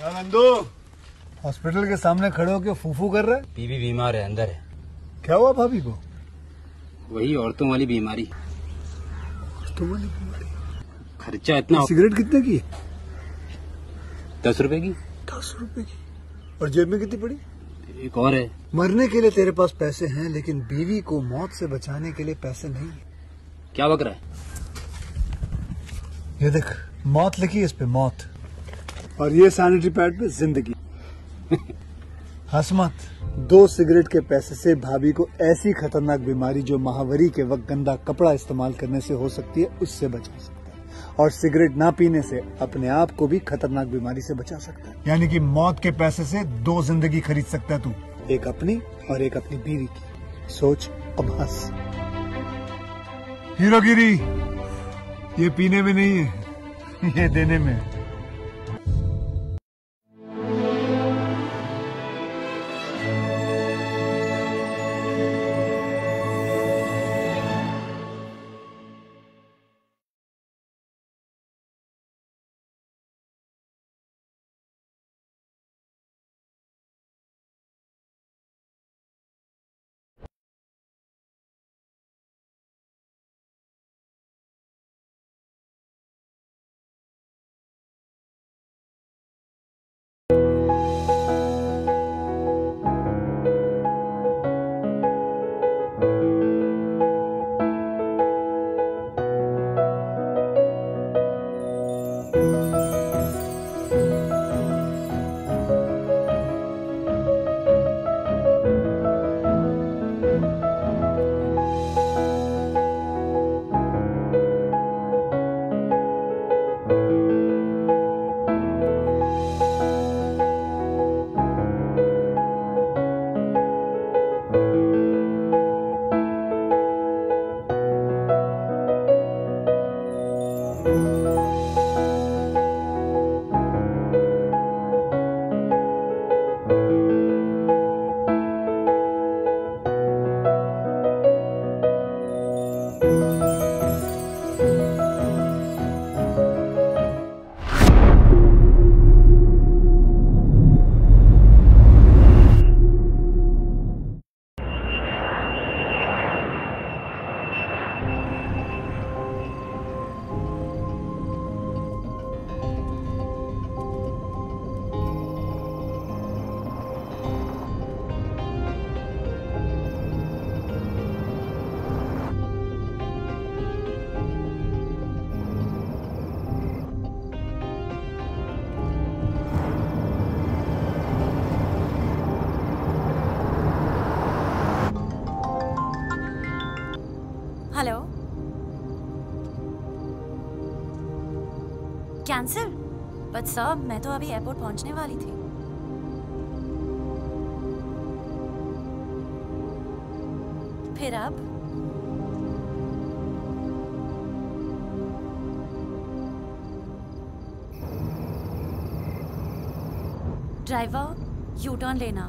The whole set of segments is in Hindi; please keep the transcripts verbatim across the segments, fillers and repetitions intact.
नंदू, हॉस्पिटल के सामने खड़े होकर फूफू कर रहा है? बीबी बीमार है, अंदर है। क्या हुआ भाभी को? वही औरतों वाली बीमारी। औरतों वाली बीमारी? खर्चा इतना। सिगरेट कितने की? दस रुपए की। दस रुपए की? और जेब में कितनी पड़ी? एक और है। मरने के लिए तेरे पास पैसे हैं, लेकिन बीवी को मौत से बचाने के लिए पैसे नहीं है। क्या बक रहा है? ये देख, मौत लिखी है इस पे, मौत। और ये सैनिटरी पैड पे जिंदगी। हंस मत। दो सिगरेट के पैसे से भाभी को ऐसी खतरनाक बीमारी जो महावरी के वक्त गंदा कपड़ा इस्तेमाल करने से हो सकती है, उससे बचा सकता है। और सिगरेट ना पीने से अपने आप को भी खतरनाक बीमारी से बचा सकता है। यानी कि मौत के पैसे से दो जिंदगी खरीद सकता है तू, एक अपनी और एक अपनी बीवी की। सोच, अब हंस। हीरोगिरी ये पीने में नहीं है, ये देने में है। Hello, cancel? बट सर, मैं तो अभी एयरपोर्ट पहुंचने वाली थी। फिर अब? ड्राइवर, यू टर्न लेना।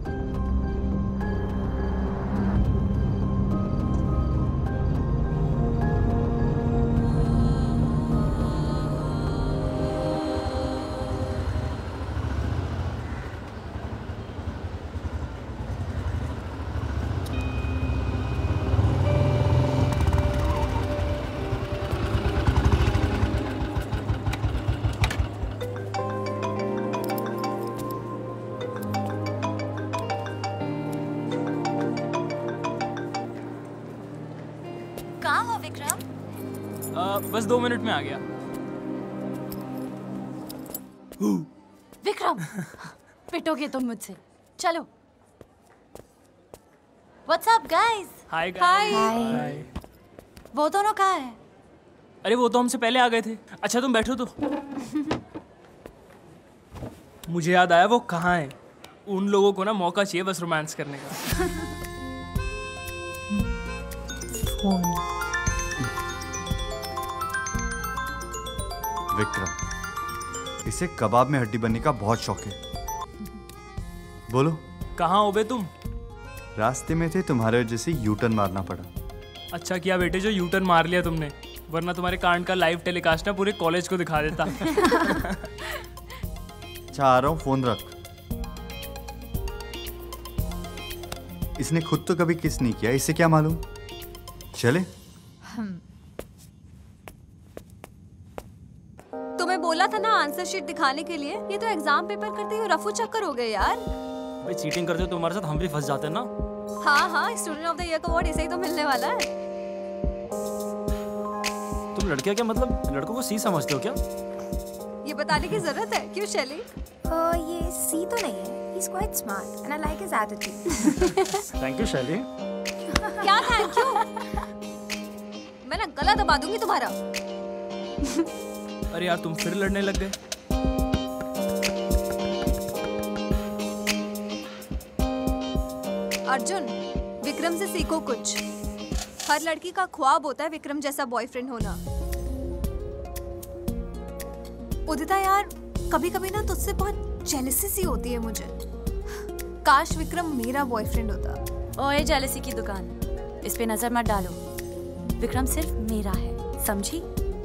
कहाँ हो विक्रम? आ, बस दो मिनट में आ गया। विक्रम, पिटोगे तुम मुझसे। चलो। What's up guys? Hi guys. Hi. वो दोनों कहाँ हैं? अरे वो तो हमसे पहले आ गए थे। अच्छा तुम बैठो तो। मुझे याद आया वो कहाँ है। उन लोगों को ना मौका चाहिए बस रोमांस करने का। विक्रम, इसे कबाब में हड्डी बनने का बहुत शौक है। बोलो कहाँ हो बे तुम? रास्ते में थे, तुम्हारे वजह से यू टर्न मारना पड़ा। अच्छा किया बेटे जो यू टर्न मार लिया तुमने, वरना तुम्हारे कांड का लाइव टेलीकास्ट ना पूरे कॉलेज को दिखा देता। अच्छा आ रहा हूँ, फोन रख। इसने खुद तो कभी किस नहीं किया, इससे क्या मालूम। चले। तुम्हें बोला था ना आंसर शीट दिखाने के लिए, ये तो एग्जाम पेपर करते ही रफू चक्कर हो गए यार। भाई चीटिंग करते हो तो हमारे साथ हम भी फंस जाते हैं ना। हाँ हाँ, स्टूडेंट ऑफ द ईयर का अवार्ड इसे ही तो मिलने वाला है। तुम लड़कियां क्या मतलब लड़कों को सी समझते हो क्या? ये बताने की जरूरत है क्यों शैली? Uh, ये सी तो नहीं है। He's quite smart and I like his attitude. Thank you Shaili. क्या थैंक यू? मैं ना गला दबा दूंगी तुम्हारा। अरे यार तुम फिर लड़ने लग गए। अर्जुन, विक्रम से सीखो कुछ। हर लड़की का ख्वाब होता है विक्रम जैसा बॉयफ्रेंड होना। उदिता यार, कभी कभी ना तुझसे बहुत जेलसी सी होती है मुझे। काश विक्रम मेरा बॉयफ्रेंड होता। ओए जेलसी की दुकान, इस पे नजर मत डालो। विक्रम सिर्फ मेरा है, समझी?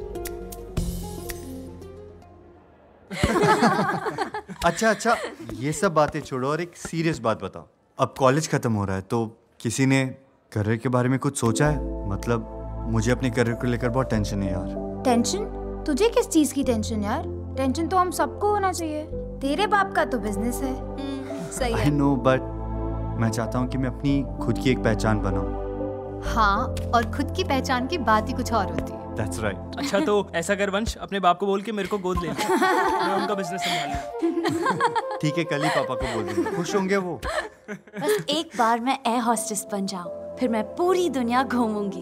अच्छा अच्छा, ये सब बातें छोड़ो और एक सीरियस बात बताओ। अब कॉलेज खत्म हो रहा है तो किसी ने करियर के बारे में कुछ सोचा है? मतलब मुझे अपने करियर को लेकर बहुत टेंशन है यार। टेंशन? तुझे किस चीज की टेंशन यार? टेंशन तो हम सबको होना चाहिए। तेरे बाप का तो बिजनेस है। सही आई है। नो, बट मैं चाहता हूँ कि मैं अपनी खुद की एक पहचान बनाऊँ। हाँ, और खुद की पहचान की बात ही कुछ और होती है। That's right. अच्छा तो ऐसा कर वंश, अपने बाप को बोल के मेरे को गोद ले ले। मैं उनका बिजनेस संभाल लूँ। ठीक है, कल ही पापा को बोल दूंगा, खुश होंगे वो। बस एक बार मैं एयर हॉस्टेस बन जाऊं, फिर मैं पूरी दुनिया घूमूंगी।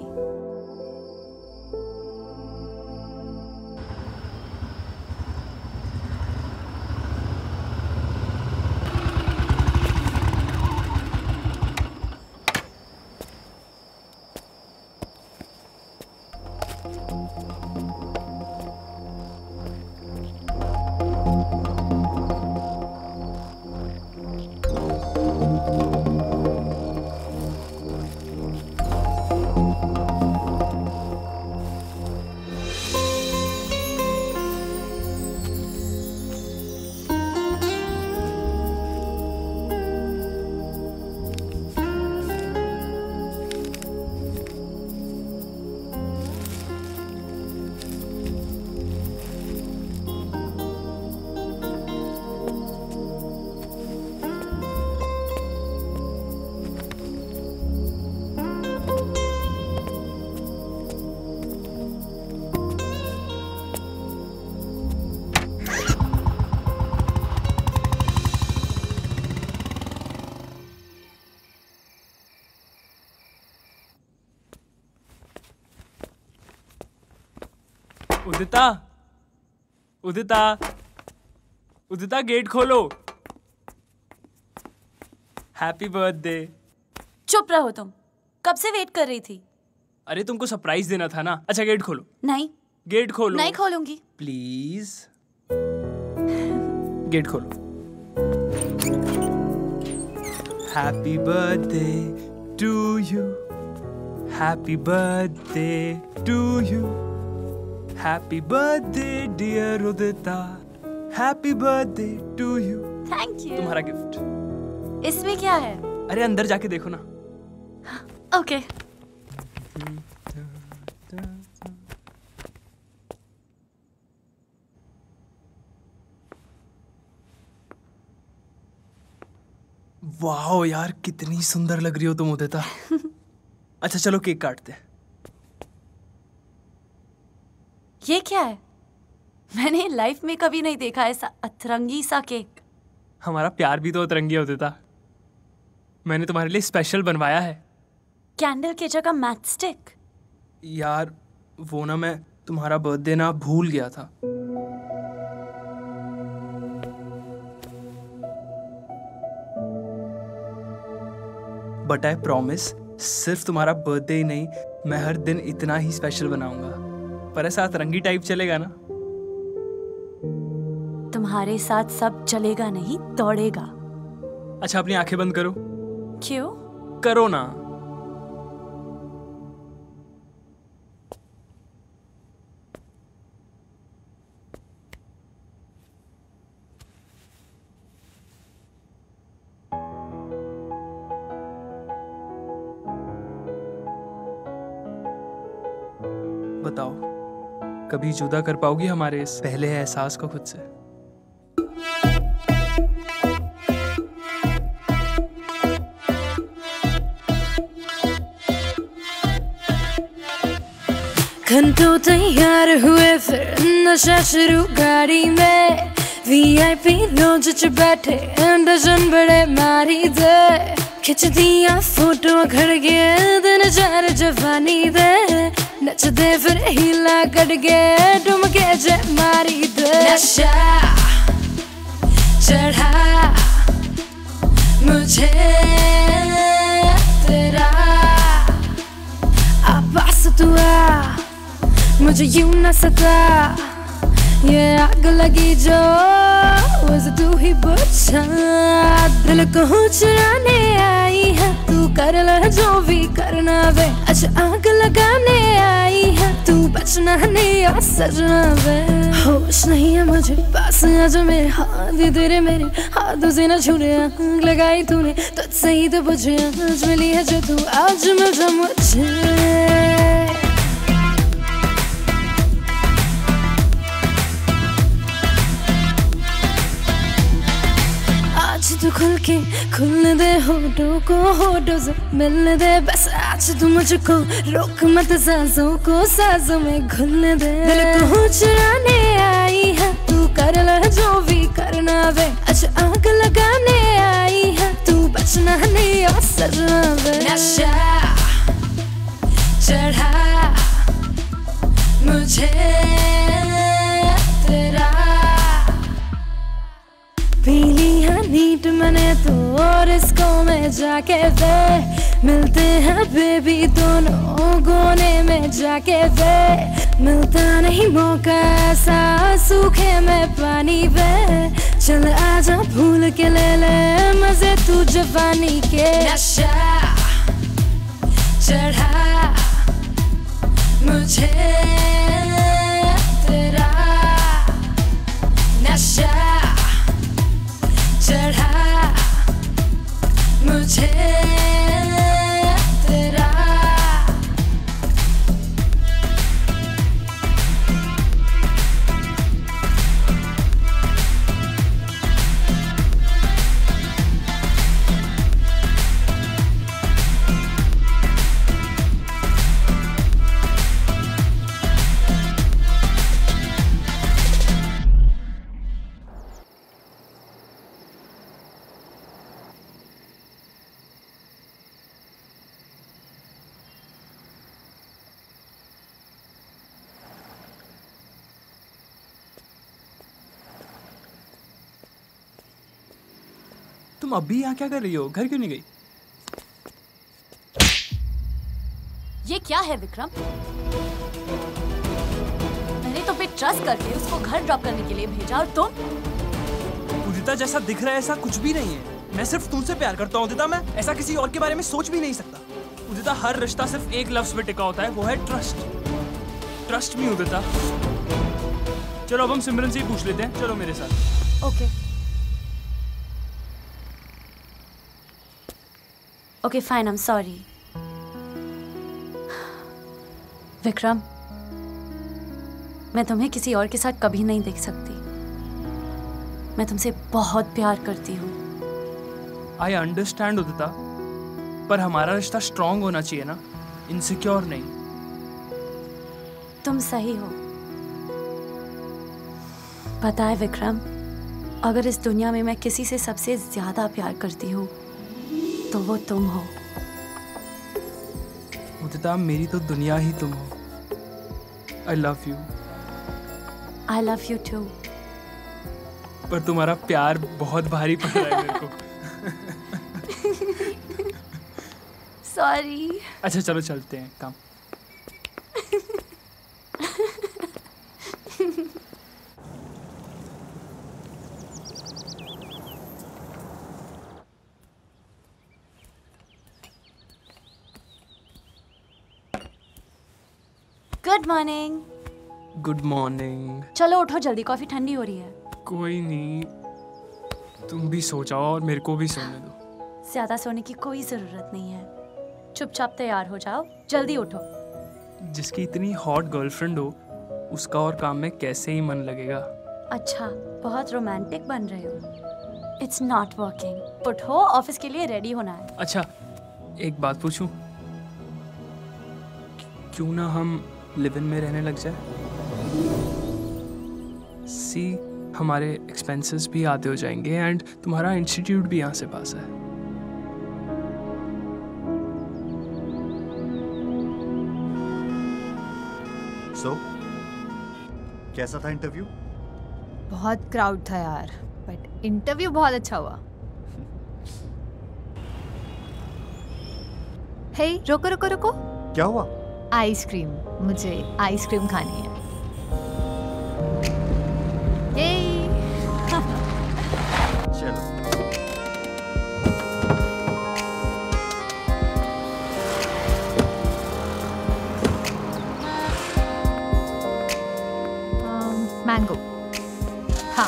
उदिता, उदिता, उदिता गेट खोलो। Happy birthday. चुप रहो तुम, कब से वेट कर रही थी। अरे तुमको सरप्राइज देना था ना। अच्छा गेट खोलो। नहीं, गेट खोलो। नहीं खोलूंगी। प्लीज गेट खोलो। Happy birthday to you, happy birthday to you, happy birthday dear Udita, happy birthday to you. Thank you. तुम्हारा गिफ्ट। इसमें क्या है? अरे अंदर जाके देखो ना। ओके। वाह यार, कितनी सुंदर लग रही हो तुम उदिता। अच्छा चलो केक काटते हैं। ये क्या है? मैंने लाइफ में कभी नहीं देखा ऐसा अतरंगी सा केक। हमारा प्यार भी तो अतरंगी है उदिता। मैंने तुम्हारे लिए स्पेशल बनवाया है। कैंडल की जगह मैच स्टिक। यार वो ना, मैं तुम्हारा बर्थडे ना भूल गया था। बट आई प्रॉमिस, सिर्फ तुम्हारा बर्थडे ही नहीं, मैं हर दिन इतना ही स्पेशल बनाऊंगा। पर ऐसा अतरंगी टाइप चलेगा ना? तुम्हारे साथ सब चलेगा नहीं, दौड़ेगा। अच्छा अपनी आंखें बंद करो। क्यों? करो ना। बताओ, कभी जुदा कर पाओगी हमारे इस पहले एहसास को खुद से? घंटों तैयार हुए फिर नशा शुरू गाड़ी में, वीआईपी लॉन्च च बैठे डजन बड़े मारी दे, खिंच दिया फोटो खड़ गए दिन चार जवानी दे, नचदे फिर हिला कट गए डुमके जे मारी दे। नशा चढ़ा मुझे तेरा, अब पास तू आ मुझे यूं न सता, ये आग लगी जो वैसे तू ही बुझा, दिल को चुराने आई है तू, कर ले जो भी करना वे, अच्छा आग लगाने आई है तू, बचना नहीं आ सजना वे, होश नहीं है मुझे पास आ जा मेरे हाथ तेरे मेरे हाथों से न छूने, आग लगाई तूने तुझसे ही तो बुझे, आज मिली है जो तू आज मिल जा मुझे। तू खुल के खुलने दे होठों को, होठों से मिलने दे बस आज तू मुझको, रोक मत सांसों को सांसों में घुलने दे, दिल को चुराने आई है तू, कर ले जो भी करना वे, अच्छा आग लगाने आई है तू, बचना नहीं आ सजना वे। नशा चढ़ा मुझे तेरा, पीली है नीट मैंने तो और इसको में जाके वे, मिलते हैं बेबी दोनों कोने में जाके वे, मिलता नहीं मौका ऐसा सूखे में पानी वे, चल आजा भूल के ले ले मजे तू जवानी के। नशा चढ़ा मुझे तेरा, नशा चढ़ा मुझे तेरा। तुम अभी यहाँ क्या कर रही हो? घर क्यों नहीं गई? ये क्या है विक्रम? मैंने तो पे ट्रस्ट करके उसको घर ड्रॉप करने के लिए भेजा और तुम? उदिता जैसा दिख रहा है ऐसा कुछ भी नहीं है। मैं सिर्फ तुमसे प्यार करता हूँ उदिता, मैं ऐसा किसी और के बारे में सोच भी नहीं सकता। उदिता हर रिश्ता सिर्फ एक लफ्ज पे टिका होता है, वो है ट्रस्ट। ट्रस्ट मी उदिता। चलो अब हम सिमरन से ही पूछ लेते हैं, चलो मेरे साथ। Okay okay fine, I am sorry. Vikram, मैं तुम्हें किसी और के साथ कभी नहीं देख सकती। मैं तुमसे बहुत प्यार करती हूँ। आई अंडरस्टैंड उदिता, पर हमारा रिश्ता स्ट्रांग होना चाहिए ना, इनसिक्योर नहीं। तुम सही हो। पता है विक्रम, अगर इस दुनिया में मैं किसी से सबसे ज्यादा प्यार करती हूँ तो वो तुम हो। उदिता, मेरी तो दुनिया ही तुम हो। I love you. I love you too. पर तुम्हारा प्यार बहुत भारी पड़ रहा है मेरे को। सॉरी। अच्छा चलो चलते हैं काम। Good morning. Good morning. चलो उठो जल्दी, कॉफी ठंडी हो रही है। कोई नहीं, तुम भी सो जाओ और मेरे को भी सोने दो। ज्यादा सोने की कोई जरूरत नहीं है। चुपचाप तैयार हो जाओ, जल्दी उठो। जिसकी इतनी हॉट गर्लफ्रेंड हो उसका और काम में कैसे ही मन लगेगा। अच्छा, बहुत रोमांटिक बन रहे हो। It's not working. उठो, ऑफिस के लिए रेडी होना है। अच्छा, एक बात पूछूं? क्यों ना हम लिव इन में रहने लग जाए? सी, हमारे एक्सपेंसेस भी आते हो जाएंगे एंड तुम्हारा इंस्टीट्यूट भी यहाँ से पास है। सो so, कैसा था इंटरव्यू? बहुत क्राउड था यार, बट इंटरव्यू बहुत अच्छा हुआ। हे, रुको रुको रुको। क्या हुआ? आइसक्रीम, मुझे आइसक्रीम खानी है। ये चलो। मैंगो। हाँ,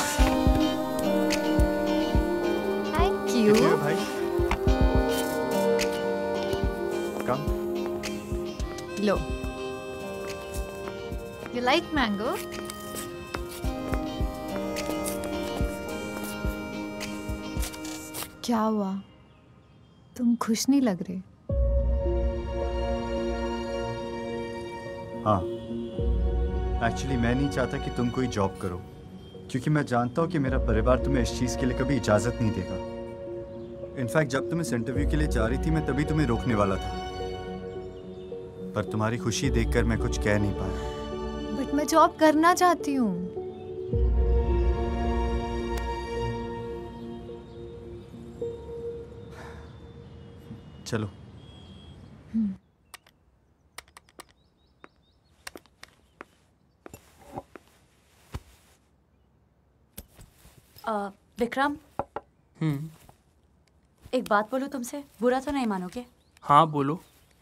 थैंक यू। भाई कम। लो, यू लाइक मैंगो? क्या हुआ? तुम खुश नहीं लग रहे। हाँ, एक्चुअली मैं नहीं चाहता कि तुम कोई जॉब करो, क्योंकि मैं जानता हूँ कि मेरा परिवार तुम्हें इस चीज़ के लिए कभी इजाज़त नहीं देगा। इनफैक्ट जब तुम इस इंटरव्यू के लिए जा रही थी मैं तभी तुम्हें रोकने वाला था, पर तुम्हारी खुशी देखकर मैं कुछ कह नहीं पाया। बट मैं जॉब करना चाहती हूँ। चलो। uh, विक्रम, हम्म एक बात बोलूं तुमसे? बुरा तो नहीं मानोगे? हाँ, बोलो।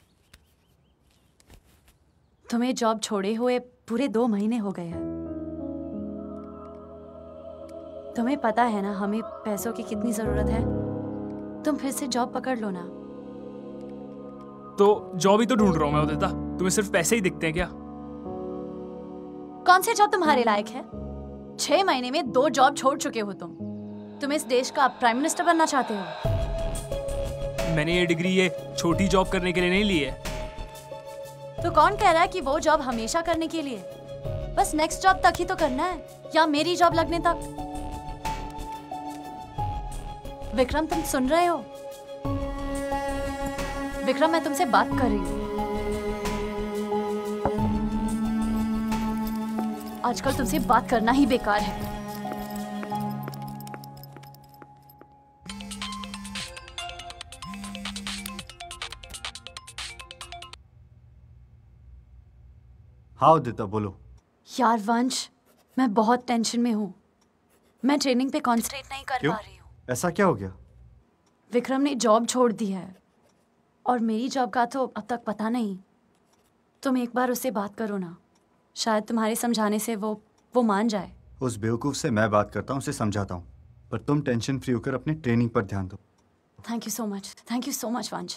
तुम्हें जॉब छोड़े हुए पूरे दो महीने हो गए हैं। तुम्हें पता है ना हमें पैसों की कितनी जरूरत है। तुम फिर से जॉब पकड़ लो ना। तो जॉब ही तो ढूंढ रहा हूँ मैं उदिता। तुम्हें सिर्फ पैसे ही दिखते हैं क्या? कौन से जॉब तुम्हारे लायक है? छह महीने में दो जॉब छोड़ चुके हो तुम। तुम इस देश का प्राइम मिनिस्टर बनना चाहते हो। मैंने ये डिग्री ये छोटी जॉब करने के लिए नहीं ली है। तो कौन कह रहा है कि वो जॉब हमेशा करने के लिए? बस नेक्स्ट जॉब तक ही तो करना है, या मेरी जॉब लगने तक। विक्रम, तुम सुन रहे हो? विक्रम, मैं तुमसे बात कर रही हूँ। आजकल तुमसे बात करना ही बेकार है। हाँ उदिता, बोलो। यार वंश, मैं बहुत टेंशन में हूँ। मैं ट्रेनिंग पे कॉन्सेंट्रेट नहीं कर क्यों? पा रही हूँ। ऐसा क्या हो गया? विक्रम ने जॉब छोड़ दी है और मेरी जॉब का तो अब तक पता नहीं। तुम एक बार उससे बात करो ना, शायद तुम्हारे समझाने से वो वो मान जाए। उस बेवकूफ़ से मैं बात करता हूँ, उसे समझाता हूँ, पर तुम टेंशन फ्री होकर अपने ट्रेनिंग पर ध्यान दो। Thank you so much, thank you so much Vansh.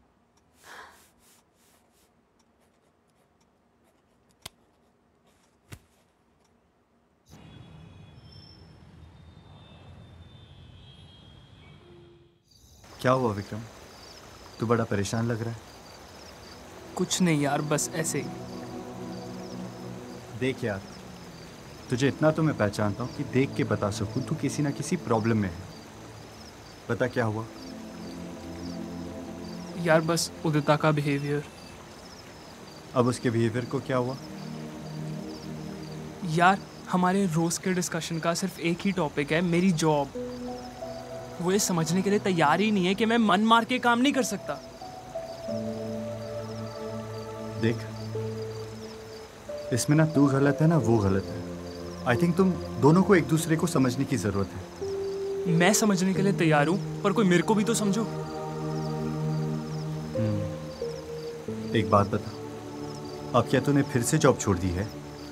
क्या हुआ विक्रम? तू बड़ा परेशान लग रहा है। कुछ नहीं यार, बस ऐसे ही। देख यार, तुझे इतना तो मैं पहचानता हूँ कि देख के बता सकूँ तू किसी ना किसी प्रॉब्लम में है। पता क्या हुआ? यार बस उदिता का बिहेवियर। अब उसके बिहेवियर को क्या हुआ? यार हमारे रोज के डिस्कशन का सिर्फ एक ही टॉपिक है, मेरी जॉब। वो ये समझने के लिए तैयार ही नहीं है कि मैं मन मार के काम नहीं कर सकता। देख, इसमें ना तू गलत है ना वो गलत है। आई थिंक तुम दोनों को एक दूसरे को समझने की जरूरत है। मैं समझने के लिए तैयार हूँ, पर कोई मेरे को भी तो समझो। एक बात बता, अब क्या तूने फिर से जॉब छोड़ दी है?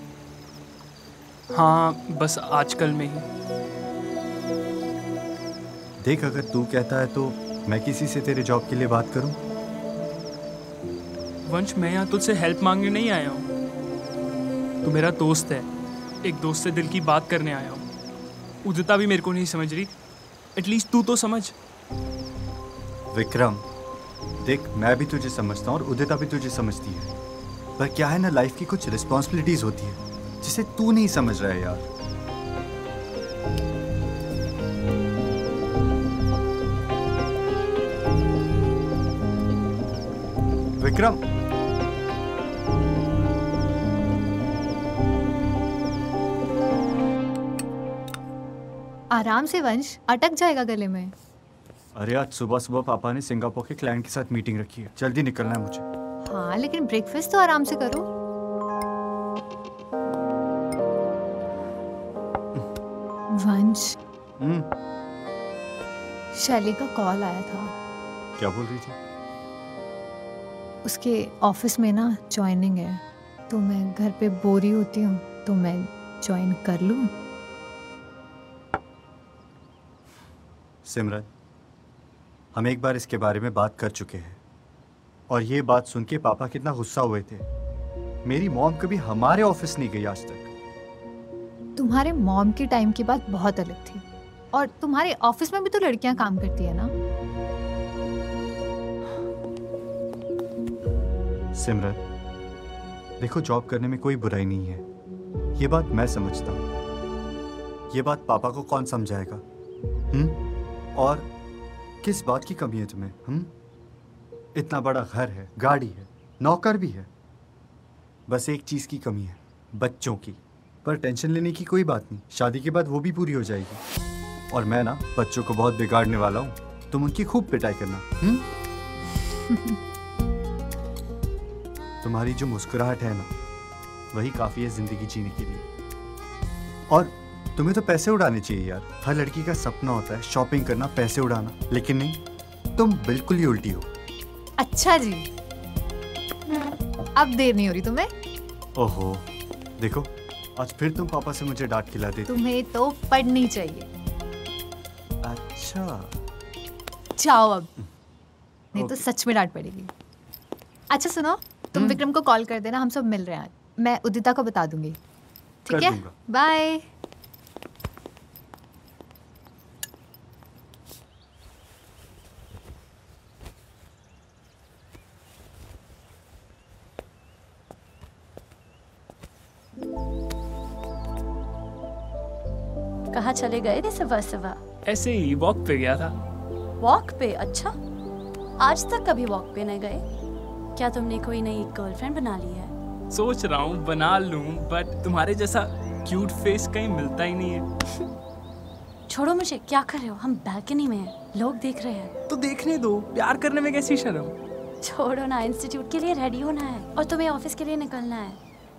हाँ, बस आजकल में ही। देख, अगर तू कहता है तो मैं किसी से तेरे जॉब के लिए बात करूं? वंश, मैं यहाँ तुझसे हेल्प मांगने नहीं आया हूँ। तू मेरा दोस्त है, एक दोस्त से दिल की बात करने आया हूँ। उदिता भी मेरे को नहीं समझ रही, एटलीस्ट तू तो समझ। विक्रम देख, मैं भी तुझे समझता हूँ और उदिता भी तुझे समझती है, पर क्या है ना, लाइफ की कुछ रिस्पॉन्सिबिलिटीज होती है जिसे तू नहीं समझ रहा है यार। विक्रम, आराम से वंश, अटक जाएगा गले में। अरे आज सुबह सुबह पापा ने सिंगापुर के क्लाइंट के साथ मीटिंग रखी है, जल्दी निकलना है मुझे। हाँ लेकिन ब्रेकफास्ट तो आराम से करो। वंश, हम्म, शैली का कॉल आया था। क्या बोल रही थी? उसके ऑफिस में ना ज्वाइनिंग है, तो मैं घर पे बोरी होती हूँ, तो मैं ज्वाइन कर लूँ। सिमरन, हम एक बार इसके बारे में बात कर चुके हैं और ये बात सुन के पापा कितना गुस्सा हुए थे। मेरी मॉम कभी हमारे ऑफिस नहीं गई आज तक। तुम्हारे मॉम के टाइम की बात बहुत अलग थी, और तुम्हारे ऑफिस में भी तो लड़कियां काम करती है ना। सिमरन देखो, जॉब करने में कोई बुराई नहीं है, ये बात मैं समझता हूँ। ये बात पापा को कौन समझाएगा? हम्म और किस बात की कमी है तुम्हें? हम्म इतना बड़ा घर है, गाड़ी है, नौकर भी है, बस एक चीज की कमी है, बच्चों की। पर टेंशन लेने की कोई बात नहीं, शादी के बाद वो भी पूरी हो जाएगी। और मैं ना बच्चों को बहुत बिगाड़ने वाला हूँ, तुम उनकी खूब पिटाई करना। हम्म तुम्हारी जो मुस्कुराहट है ना, वही काफी है जिंदगी जीने के लिए। और तुम्हें तो पैसे उड़ाने चाहिए यार, हर लड़की का सपना होता है शॉपिंग करना, पैसे उड़ाना, लेकिन नहीं, तुम बिल्कुल ही उल्टी हो। अच्छा जी, अब देर नहीं हो रही तुम्हें? ओहो देखो, आज फिर तुम पापा से मुझे डांट खिला देती। तुम्हें तो पढ़नी चाहिए। अच्छा जाओ अब, नहीं तो सच में डांट पड़ेगी। अच्छा सुनो, तुम विक्रम को कॉल कर देना, हम सब मिल रहे हैं। मैं उदिता को बता दूंगी, ठीक है? बाय। कहाँ चले गए थे सुबह सुबह? ऐसे ही वॉक पे गया था। वॉक पे? अच्छा, आज तक कभी वॉक पे नहीं गए? क्या तुमने कोई नई गर्लफ्रेंड बना ली है? सोच रहा हूँ बना लूँ, बट तुम्हारे जैसा क्यूट फेस कहीं मिलता ही नहीं है। छोड़ो मुझे, क्या कर रहे हो? हम बैल्कनी में हैं, लोग देख रहे हैं। तो देखने दो, प्यार करने में कैसी शर्म। छोड़ो ना, इंस्टीट्यूट के लिए रेडी होना है और तुम्हें ऑफिस के लिए निकलना है।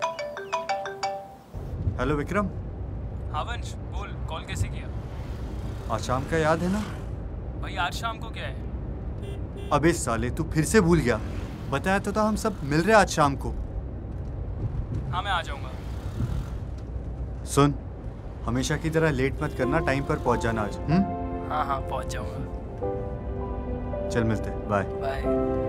हेलो विक्रम। हाँ वंश, बोल, कॉल कैसे किया? आज शाम का याद है ना? भाई आज शाम को क्या है? अबे साले, तू फिर से भूल गया। बताया तो था हम सब मिल रहे आज शाम को। हाँ मैं आ जाऊंगा। सुन, हमेशा की तरह लेट मत करना, टाइम पर पहुंच जाना आज। हम्म हाँ हाँ पहुंच जाऊंगा। चल मिलते, बाय बाय।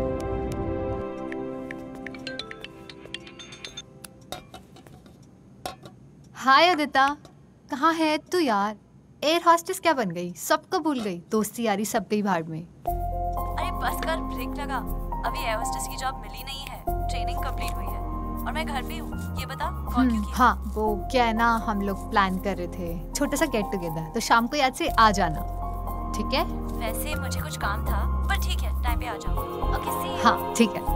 हाय उदिता, कहाँ है तू यार? एयर हॉस्टेस क्या बन गई? सबको भूल गई, दोस्ती यारी सब गई भाड़ में। अरे बस कर, ब्रेक लगा। अभी एयर होस्टेस की जॉब मिली नहीं है, ट्रेनिंग कंप्लीट हुई है और मैं घर पे हूँ। ये बता कॉल क्यों किया? हाँ वो क्या है ना, हम लोग प्लान कर रहे थे छोटा सा गेट टुगेदर, तो शाम को याद से आ जाना, ठीक है? वैसे मुझे कुछ काम था, पर ठीक है, टाइम पे आ जाओ। Okay see you. हाँ ठीक है।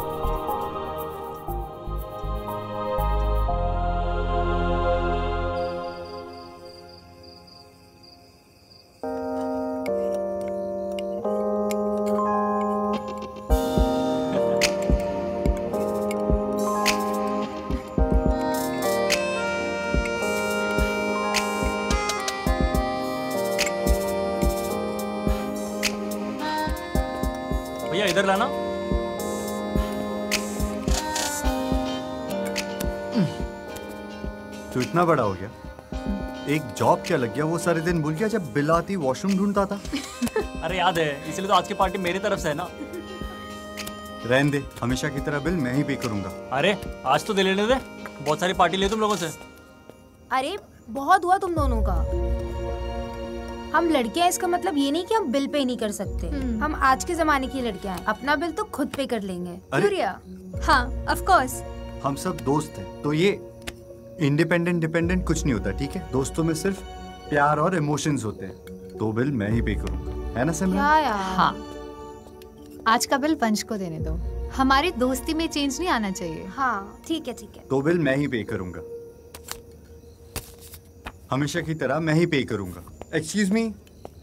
भैया इधर लाना। तू इतना बड़ा हो गया, एक जॉब क्या लग गया, वो सारे दिन भूल गया जब बिल आती वॉशरूम ढूंढता था। अरे याद है, इसलिए तो आज की पार्टी मेरी तरफ से है ना। रहने दे, हमेशा की तरह बिल मैं ही पे करूंगा। अरे आज तो दे लेने दे, बहुत सारी पार्टी ले तुम लोगों से। अरे बहुत हुआ तुम दोनों का। हम लड़कियां, इसका मतलब ये नहीं कि हम बिल पे नहीं कर सकते। हम आज के जमाने की लड़कियां हैं, अपना बिल तो खुद पे कर लेंगे। सूर्या, हाँ ऑफ कोर्स। हम सब दोस्त हैं, तो ये इंडिपेंडेंट डिपेंडेंट कुछ नहीं होता, ठीक है? दोस्तों में सिर्फ प्यार और इमोशंस होते हैं। तो बिल मैं ही पे करूंगा, है ना सिमरन? क्या यार? हाँ, आज का बिल वंश को देने दो। हमारी दोस्ती में चेंज नहीं आना चाहिए। हाँ ठीक है ठीक है। तो बिल मैं ही पे करूंगा, हमेशा की तरह मैं ही पे करूंगा। Excuse me.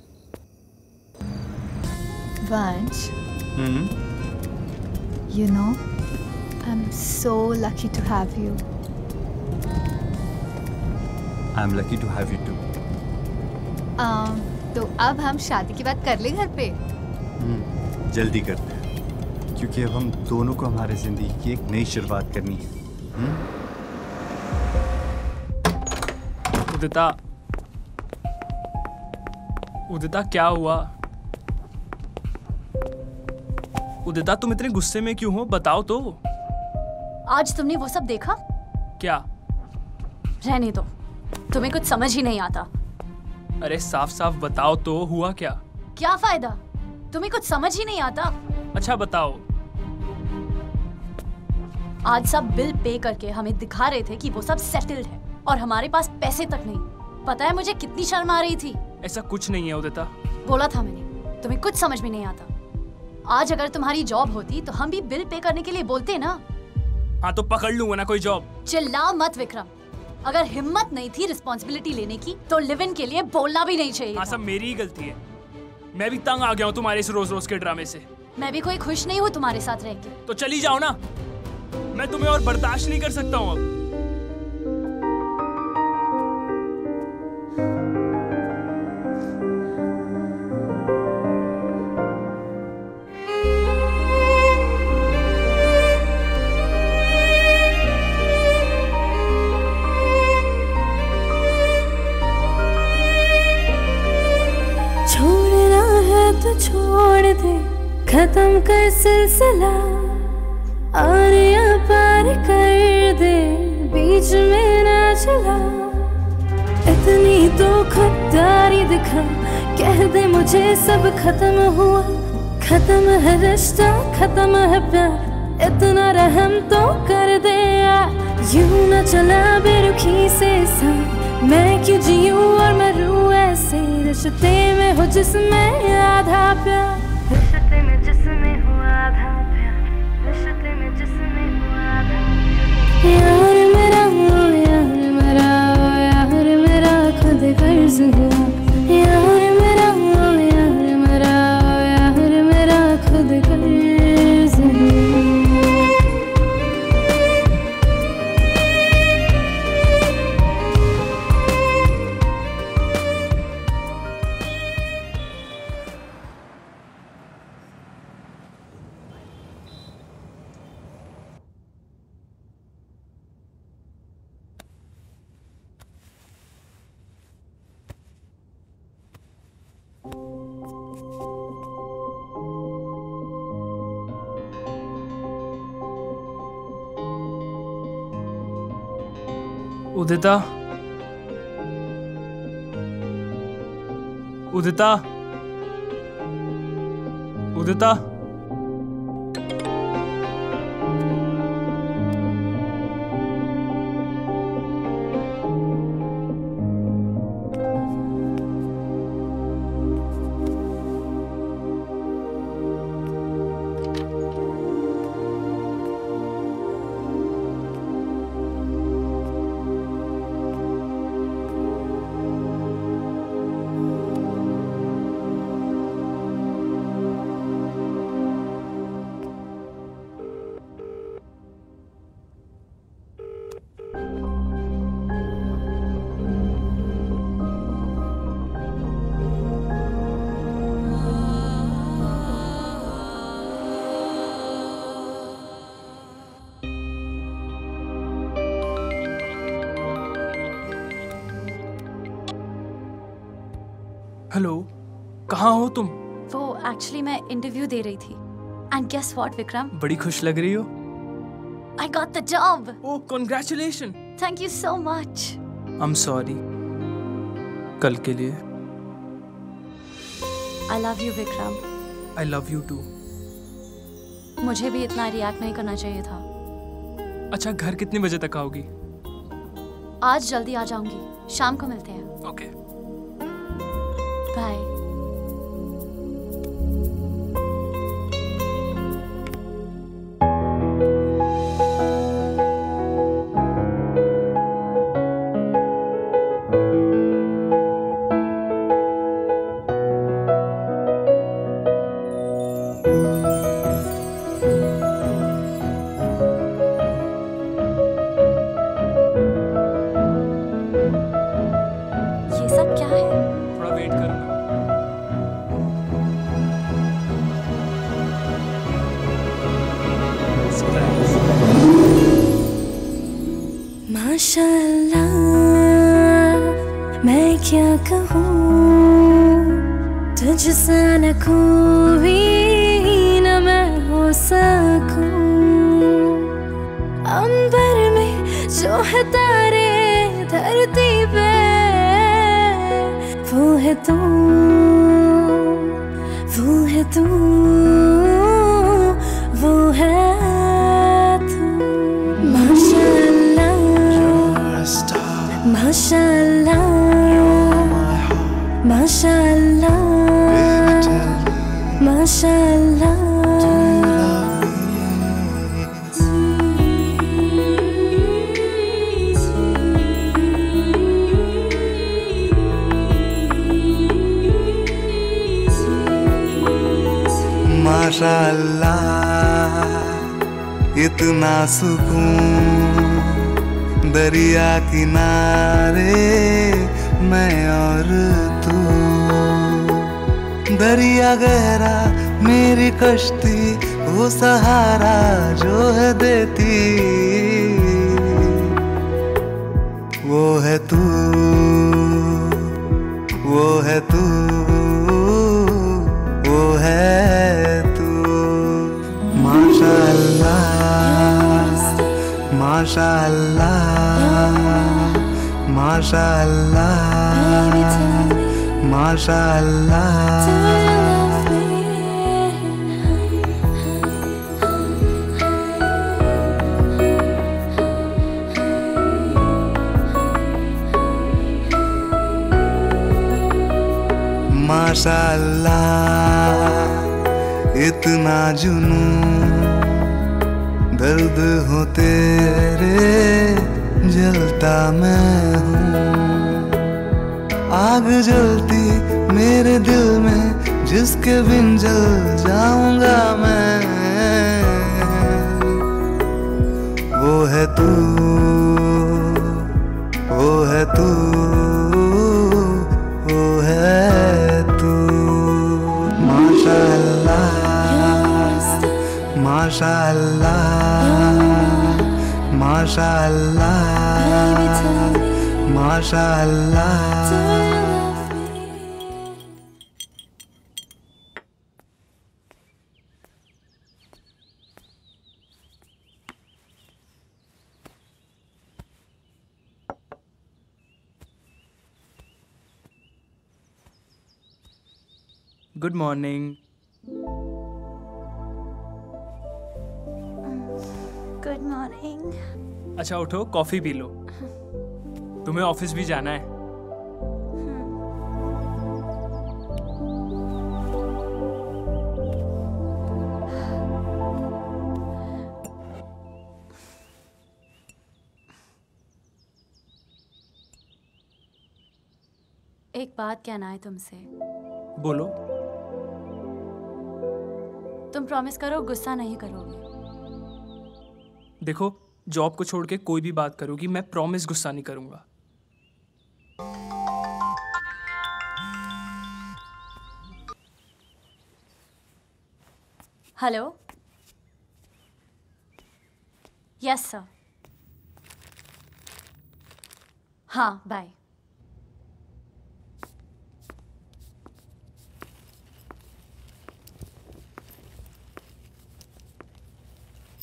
Vansh, hmm you know, I'm so lucky to have you. I'm lucky to have you too. um, तो अब हम शादी की बात कर ले घर पे। हम्म जल्दी करते हैं, क्योंकि अब हम दोनों को हमारे जिंदगी की एक नई शुरुआत करनी है। हम्म? उदिता, उदिता क्या हुआ? उदिता तुम इतने गुस्से में क्यों हो? बताओ तो। आज तुमने वो सब देखा? क्या? रहने दो, तुम्हें कुछ समझ ही नहीं आता। अरे साफ साफ बताओ तो, हुआ क्या? क्या फायदा, तुम्हें कुछ समझ ही नहीं आता। अच्छा बताओ। आज सब बिल पे करके हमें दिखा रहे थे कि वो सब सेटल्ड है और हमारे पास पैसे तक नहीं। पता है मुझे कितनी शर्म आ रही थी। ऐसा कुछ नहीं है उदिता। बोला था मैंने, तुम्हें कुछ समझ में नहीं आता। आज अगर तुम्हारी जॉब होती तो हम भी बिल पे करने के लिए बोलते ना। हाँ तो पकड़ लूंगा ना कोई जॉब। चिल्लाओ मत विक्रम, अगर हिम्मत नहीं थी रिस्पॉन्सिबिलिटी लेने की तो लिव इन के लिए बोलना भी नहीं चाहिए। हाँ सब मेरी ही गलती है, मैं भी तंग आ गया हूँ तुम्हारे इस रोज रोज के ड्रामे से। मैं भी कोई खुश नहीं हूँ तुम्हारे साथ रह के। तो चली जाओ ना, मैं तुम्हें और बर्दाश्त नहीं कर सकता हूँ अब। छोड़ना है तो छोड़ दे, खत्म कर सिलसिला, और या पार कर दे, बीच में ना चला। इतनी तो खुददारी दिखा, कह दे मुझे सब खत्म हुआ। खत्म है रिश्ता, खत्म है प्यार, इतना रहम तो कर दे यार। यूं ना चला बेरुखी से साथ, मैं क्यों जीऊं और मरूं ऐसे। रिश्ते में हो जिसमें आधा प्यार, रिश्ते में जिसमें हो आधा प्यार, रिश्ते में जिसमें हो आधा प्यार। यार मेरा ओ यार मेरा ओ यार मेरा खुद कर्ज हुआ। यार मेरा ओ यार मेरा ओ यार मेरा खुद कर्ज हुआ। उदिता, उदिता, उदिता, हेलो, कहाँ हो तुम? वो एक्चुअली मैं इंटरव्यू दे रही थी। And guess what, Vikram? बड़ी खुश लग रही हो। I got the job. Oh, congratulations. Thank you so much. I'm sorry. कल के लिए। I love you, Vikram. I love you too. मुझे भी इतना रिएक्ट नहीं करना चाहिए था। अच्छा, घर कितने बजे तक आओगी? आज जल्दी आ जाऊंगी, शाम को मिलते हैं। ओके। बाय। माशाअल्लाह मैं क्या कहूँ, तुझसे न कोई न मैं हो सकूँ। अंबर में जो है तारे धरती पे वो है तू, वो है तू, वो है माशाअल्लाह, माशाअल्लाह, माशाअल्लाह। माशाअल्लाह इतना सुकून दरिया किनारे मैं और तू, दरिया गहरा मेरी कश्ती वो सहारा जो है देती, वो है तू, वो है तू, वो है तू। माशाअल्लाह, माशाअल्लाह, माशाअल्लाह, माशाअल्लाह। माशाअल्लाह इतना जुनून दर्द हो तेरे जलता मैं हूँ, आग जलती मेरे दिल में जिसके बिन जल जाऊंगा मैं, वो है तू, वो है तू, वो है तू। माशाअल्लाह, माशाअल्लाह, माशाअल्लाह, माशाअल्लाह। Good morning. Good morning. अच्छा उठो, कॉफी पी लो, तुम्हें ऑफिस भी जाना है। एक बात कहना है तुमसे। बोलो। तुम प्रॉमिस करो गुस्सा नहीं करोगे। देखो, जॉब को छोड़ के कोई भी बात करोगी, मैं प्रॉमिस गुस्सा नहीं करूंगा। हेलो। Yes sir. हाँ, बाय।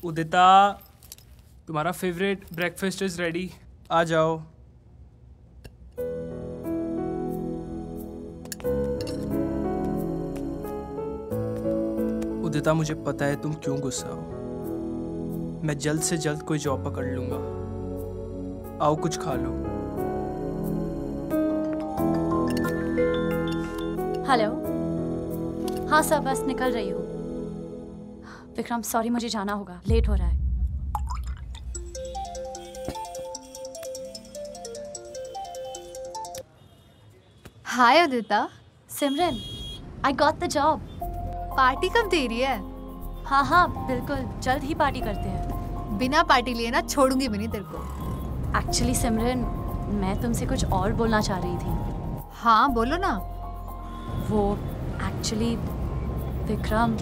उदिता, तुम्हारा फेवरेट ब्रेकफास्ट इज रेडी, आ जाओ। उदिता, मुझे पता है तुम क्यों गुस्सा हो। मैं जल्द से जल्द कोई जॉब पकड़ लूंगा। आओ कुछ खा लो। हेलो। हाँ सर, बस निकल रही हूँ। विक्रम सॉरी, मुझे जाना होगा, लेट हो रहा है। Hi Udita. Simran, I got the job. Party कब दे रही है? हाँ हाँ बिल्कुल, जल्द ही पार्टी करते हैं। बिना पार्टी लिए ना छोड़ूंगी भी नहीं तेरे को। एक्चुअली सिमरन, मैं तुमसे कुछ और बोलना चाह रही थी। हाँ बोलो ना। वो एक्चुअली विक्रम।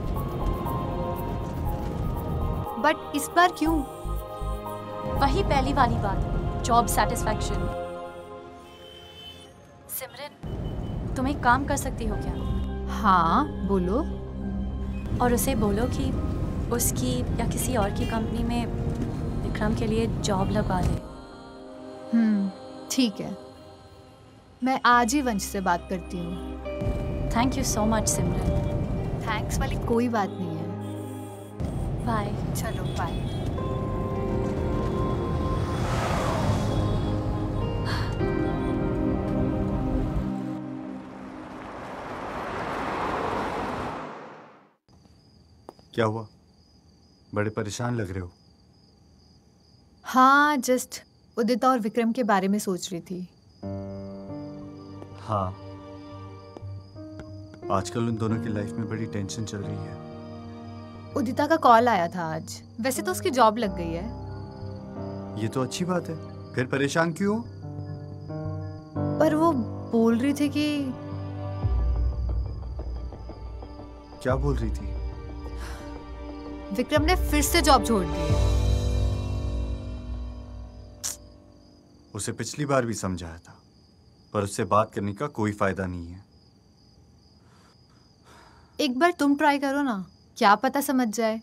बट इस बार क्यों? वही पहली वाली बात, जॉब सेटिस्फैक्शन। सिमरन, तुम एक काम कर सकती हो क्या? हाँ बोलो। और उसे बोलो कि उसकी या किसी और की कंपनी में विक्रम के लिए जॉब लगवा दे। हम्म ठीक है, मैं आज ही वंश से बात करती हूँ। Thank you so much Simran. Thanks वाली कोई बात नहीं है। बाय। चलो बाय। क्या हुआ? बड़े परेशान लग रहे हो। हाँ जस्ट उदिता और विक्रम के बारे में सोच रही थी। हाँ, आजकल उन दोनों की लाइफ में बड़ी टेंशन चल रही है। उदिता का कॉल आया था आज। वैसे तो उसकी जॉब लग गई है। ये तो अच्छी बात है, फिर परेशान क्यों? पर वो बोल रही थी कि क्या बोल रही थी? विक्रम ने फिर से जॉब छोड़ दी है। उसे पिछली बार भी समझाया था, पर उससे बात करने का कोई फायदा नहीं है। एक बार तुम ट्राई करो ना, क्या पता समझ जाए।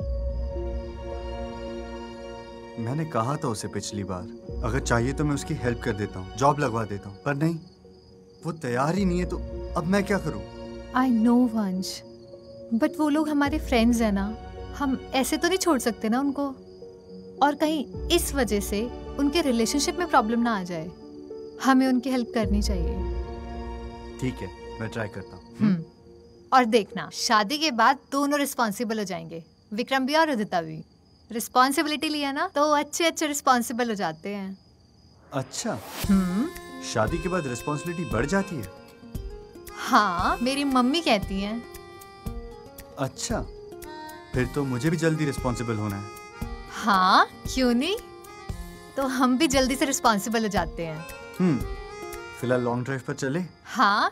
मैंने कहा था उसे पिछली बार, अगर चाहिए तो मैं उसकी हेल्प कर देता हूँ, जॉब लगवा देता हूँ, पर नहीं, वो तैयार ही नहीं है। तो अब मैं क्या करूँ? आई नो वंश, बट वो लोग हमारे फ्रेंड्स हैं ना, हम ऐसे तो नहीं छोड़ सकते ना उनको। और कहीं इस वजह से उनके रिलेशनशिप में प्रॉब्लम ना आ जाए। हमें उनकी हेल्प करनी चाहिए। ठीक है, मैं ट्राई करता हूँ। हम्म और देखना, शादी के बाद दोनों रिस्पॉन्सिबल हो जाएंगे, विक्रम भी और उदिता भी। रिस्पॉन्सिबिलिटी लिया ना तो अच्छे अच्छे रिस्पॉन्सिबल हो जाते हैं। अच्छा, हम्म शादी के बाद रिस्पॉन्सिबिलिटी बढ़ जाती है? हाँ, मेरी मम्मी कहती हैं। अच्छा, फिर तो मुझे भी जल्दी रिस्पॉन्सिबल होना है। हाँ क्यों नहीं, तो हम भी जल्दी से रिस्पॉन्सिबल हो जाते हैं। हम्म फिलहाल लॉन्ग ड्राइव पर चले? हाँ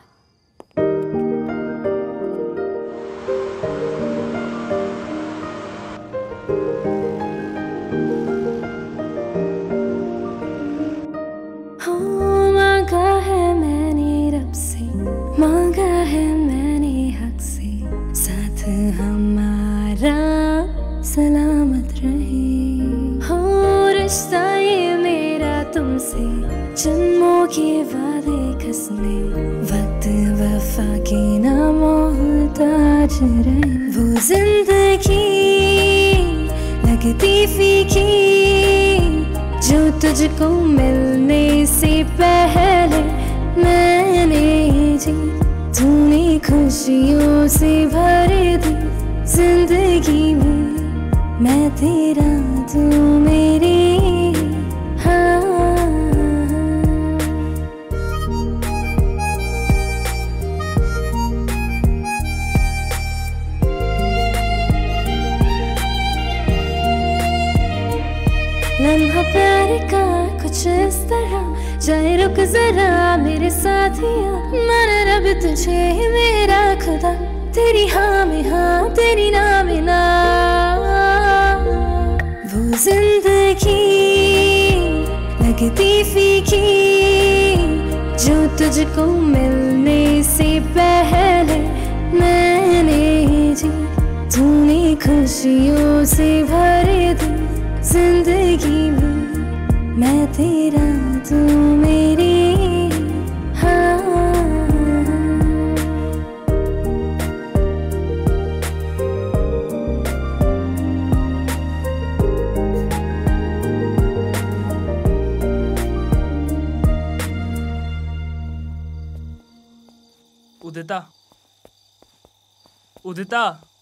मांगा है मैंने रब से, मांगा है मैंने हक से, साथ हमारा सलामत रहे। हो रिश्ता ये मेरा तुमसे, जन्मों के वादे कसमें, वक्त वफा की ना मोहताज रहे। वो जिंदगी लगती फीकी जो तुझको मिलने से पहले मैंने जी, तूने खुशियों से भर दी जिंदगी में। मैं तेरा, तू मेरी। हाँ लम्हा प्यार का कुछ इस तरह जाए, रुक जरा मेरे साथिया। मन रब तुझे मेरा खुदा, तेरी हाँ में हाँ, तेरी ना में ना। वो जिंदगी लगती फीकी जो तुझको मिलने से पहले मैंने जी, तूने खुशियों से भर दी जिंदगी में मैं तेरा तू मेरी हाँ। उदिता, उदिता,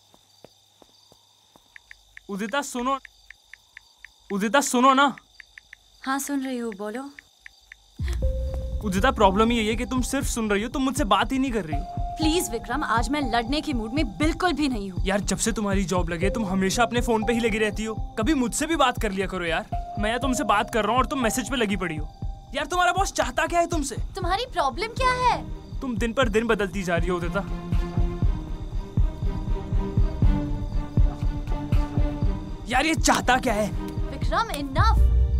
उदिता सुनो, उदिता सुनो ना। हाँ सुन रही हूँ, बोलो। उदिता प्रॉब्लम ये है कि तुम सिर्फ सुन रही हो, तुम मुझसे बात ही नहीं कर रही। प्लीज विक्रम, आज मैं लड़ने की मूड में बिल्कुल भी नहीं हूँ। यार जब से तुम्हारी जॉब लगे तुम हमेशा अपने फोन पे ही लगी रहती हो, कभी मुझसे भी बात कर लिया करो यार। मैं यार तुमसे बात कर रहा हूँ और तुम मैसेज पे लगी पड़ी हो। यार तुम्हारा बॉस चाहता क्या है तुमसे? तुम्हारी प्रॉब्लम क्या है? तुम दिन पर दिन बदलती जा रही हो उदिता। यार ये चाहता क्या है? विक्रम इनफ।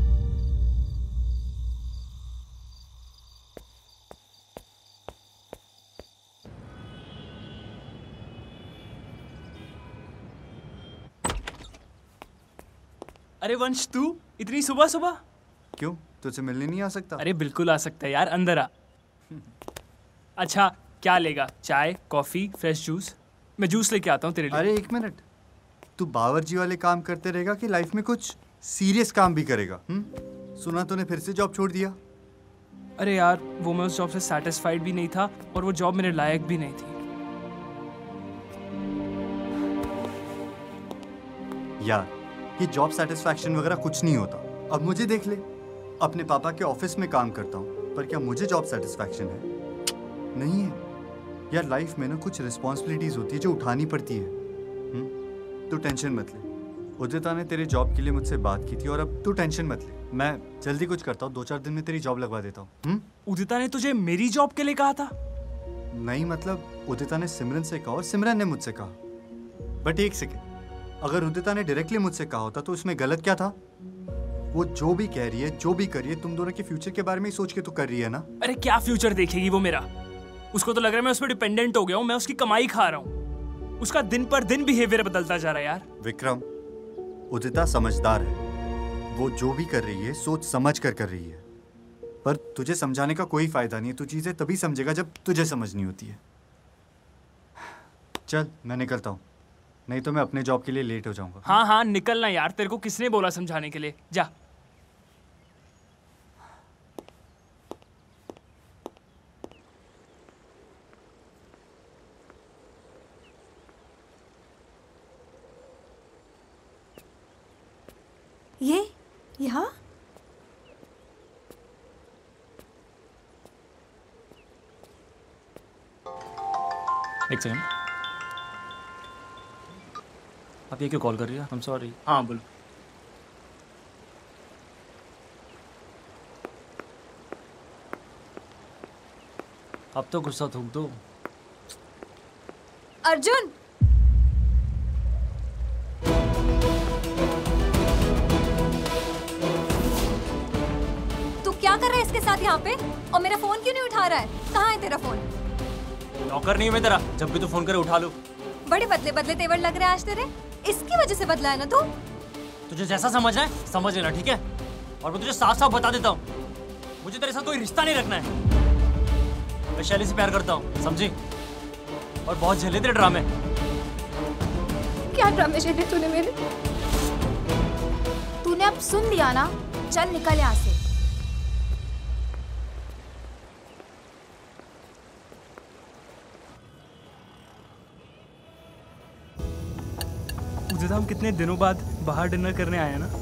अरे वंश, तू इतनी सुबह सुबह? क्यों, तुझसे मिलने नहीं आ सकता? अरे बिल्कुल आ सकता है यार, अंदर आ। अच्छा क्या लेगा? चाय, कॉफी, फ्रेश जूस? मैं जूस लेके आता हूँ तेरे लिए। अरे एक मिनट, तू बावर्ची वाले काम करते रहेगा कि लाइफ में कुछ सीरियस काम भी करेगा? हम्म? सुना तूने फिर से जॉब छोड़ दिया? अरे यार वो मैं उस जॉब से सेटिस्फाइड भी नहीं था और वो जॉब मेरे लायक भी नहीं थी। यार ये जॉब सेटिस्फैक्शन वगैरह कुछ नहीं होता। अब मुझे देख ले, अपने पापा के ऑफिस में काम करता हूँ, पर क्या मुझे जॉब सेटिस्फैक्शन है? नहीं है यार। लाइफ में ना कुछ रिस्पॉन्सिबिलिटीज होती है जो उठानी पड़ती है। हुँ? तू टेंशन मत ले। उदिता ने तेरे जॉब के लिए मुझसे बात की थी और अब तू टेंशन मत ले। मैं जल्दी कुछ करता हूँ, दो चार दिन में तेरी जॉब लगवा देता हूँ। उदिता ने तुझे मेरी जॉब के लिए कहा था? नहीं, मतलब उदिता ने सिमरन से कहा और सिमरन ने मुझसे कहा। बट एक सेकेंड, अगर उदिता ने डायरेक्टली मुझसे कहा होता तो उसमें गलत क्या था? वो जो भी कह रही है, जो भी कर रही है, तुम दोनों के फ्यूचर के बारे में ही सोच के तो कर रही है ना। अरे क्या फ्यूचर देखेगी वो मेरा? उसको तो लग रहा है मैं उस पर डिपेंडेंट हो गया हूँ, मैं उसकी कमाई खा रहा हूँ। उसका दिन पर दिन बिहेवियर बदलता जा रहा है यार। विक्रम, उदिता समझदार है, वो जो भी कर रही है सोच समझ कर कर रही है। पर तुझे समझाने का कोई फायदा नहीं है। तू चीजें तभी समझेगा जब तुझे समझनी होती है। चल मैं निकलता हूँ, नहीं तो मैं अपने जॉब के लिए लेट हो जाऊंगा। हाँ हाँ निकलना यार, तेरे को किसने बोला समझाने के लिए? जा। ये यहाँ? एक सेकंड, आप ये क्यों कॉल कर रही है? I am sorry. हाँ बोलो। अब तो गुस्सा थूक दो। अर्जुन, तू क्या कर रहा है इसके साथ यहाँ पे? और मेरा फोन क्यों नहीं उठा रहा है? कहाँ है तेरा फोन? नौकर नहीं मैं तेरा, जब भी तू फोन करे उठा लो। बड़े बदले बदले तेवर लग रहा है आज तेरे। इसकी वजह से बदला है ना तू? तुझे जैसा समझना है समझ लेना, ठीक है? और मैं तुझे साफ साफ बता देता हूँ, मुझे तेरे साथ कोई रिश्ता नहीं रखना है। मैं शैली से प्यार करता हूँ, समझी? और बहुत झेले तेरे ड्रामे। क्या ड्रामे झेले तूने मेरे? तूने अब सुन लिया ना, चल निकल यहाँ से। उदिता, हम कितने दिनों बाद बाहर डिनर करने आए हैं ना।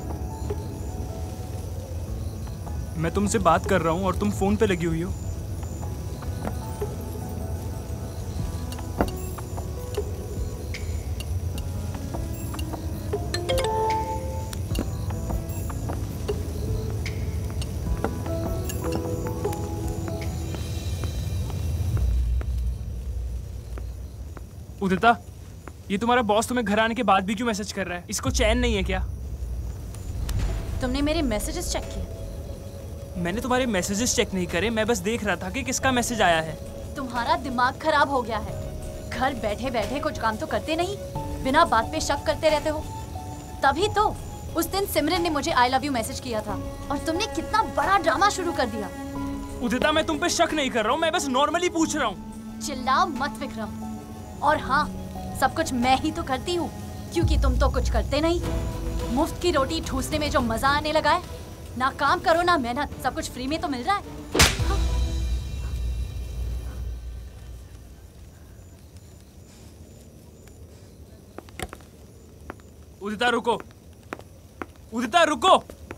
मैं तुमसे बात कर रहा हूँ और तुम फोन पे लगी हुई हो। उदिता, ये तुम्हारा बॉस तुम्हें घर आने के बाद भी क्यों मैसेज कर रहा है? इसको चैन नहीं है क्या? तुमने मेरे मैसेजेस चेक किए? मैंने तुम्हारे मैसेजेस चेक नहीं करे, मैं बस देख रहा था कि किसका मैसेज आया है। तुम्हारा दिमाग खराब हो गया है। घर बैठे बैठे कुछ काम तो करते नहीं, बिना बात पे शक करते रहते हो। तभी तो उस दिन सिमरन ने मुझे आई लव यू मैसेज किया था और तुमने कितना बड़ा ड्रामा शुरू कर दिया। उदिता मैं तुम पे शक नहीं कर रहा हूँ, मैं बस नॉर्मली पूछ रहा हूँ। चिल्लाओ मत विक्रम। और हाँ, सब कुछ मैं ही तो करती हूँ क्योंकि तुम तो कुछ करते नहीं। मुफ्त की रोटी ठूसने में जो मजा आने लगा है, ना काम करो ना मेहनत, सब कुछ फ्री में तो मिल रहा है। उदिता रुको, उदिता रुको।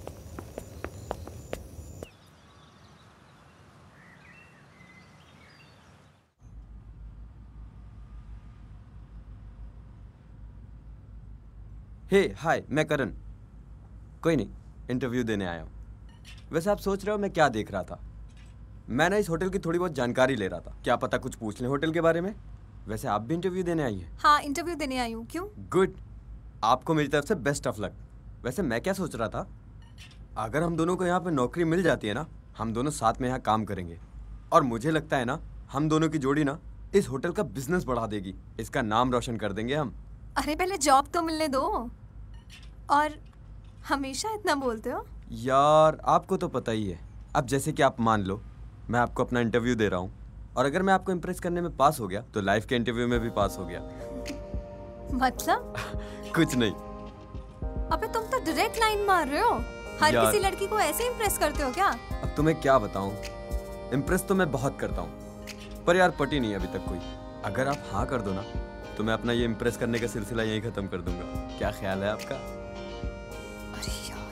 हे हाय, मैं करण। कोई नहीं, इंटरव्यू देने आया हूँ। वैसे आप सोच रहे हो मैं क्या देख रहा था? मैं ना इस होटल की थोड़ी बहुत जानकारी ले रहा था, क्या पता कुछ पूछ लें होटल के बारे में। वैसे आप भी इंटरव्यू देने आई हैं? हाँ, इंटरव्यू देने आई हूँ। क्यों? गुड, आपको मेरी तरफ से बेस्ट ऑफ लक। वैसे मैं क्या सोच रहा था, अगर हम दोनों को यहाँ पे नौकरी मिल जाती है ना, हम दोनों साथ में यहाँ काम करेंगे और मुझे लगता है ना हम दोनों की जोड़ी ना इस होटल का बिजनेस बढ़ा देगी, इसका नाम रोशन कर देंगे हम। अरे पहले जॉब तो मिलने दो। और हमेशा इतना बोलते हो यार, आपको तो पता ही है। अब जैसे कि आप मान लो मैं आपको अपना इंटरव्यू दे रहा हूँ और अगर मैं आपको इम्प्रेस करने में पास हो गया तो लाइफ के इंटरव्यू में भी पास हो गया। मतलब? कुछ नहीं। अबे तुम तो डायरेक्ट लाइन मार रहे हो। हर यार, किसी लड़की को ऐसे इम्प्रेस करते हो क्या? अब तुम्हें क्या बताऊं, इम्प्रेस तो मैं बहुत करता हूँ पर यार पटी नहीं अभी तक कोई। अगर आप हाँ कर दो ना तो मैं अपना ये इम्प्रेस करने का सिलसिला यहीं खत्म कर दूंगा। क्या ख्याल है आपका? अरे यार,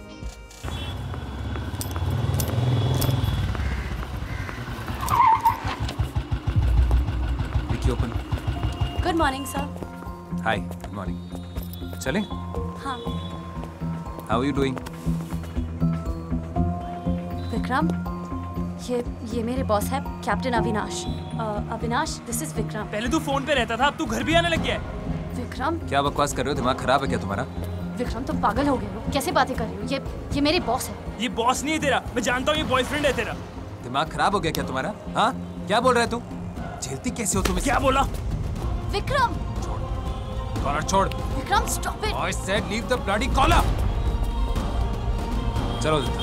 Vicky open. Good morning sir. Hi, good morning. चलें? हाँ। How are you doing? Vikram, ये ये मेरे बॉस है, captain Avinash. uh, Avinash, this is Vikram. पहले तू फोन पे रहता था, अब तू घर भी आने लग गया है। विक्रम, क्या बकवास कर रहे हो? दिमाग खराब है क्या तुम्हारा? विक्रम तुम पागल हो गए हो, कैसे बातें कर रहे हो? ये ये मेरे बॉस है। ये बॉस नहीं है तेरा, मैं जानता हूँ, ये बॉयफ्रेंड है तेरा। दिमाग खराब हो गया क्या तुम्हारा? हाँ, क्या बोल रहे तू? झेलती कैसे हो तुम? क्या बोला? विक्रम, कॉलर छोड़। Vikram stop it. I said leave the bloody collar. चलो उदिता।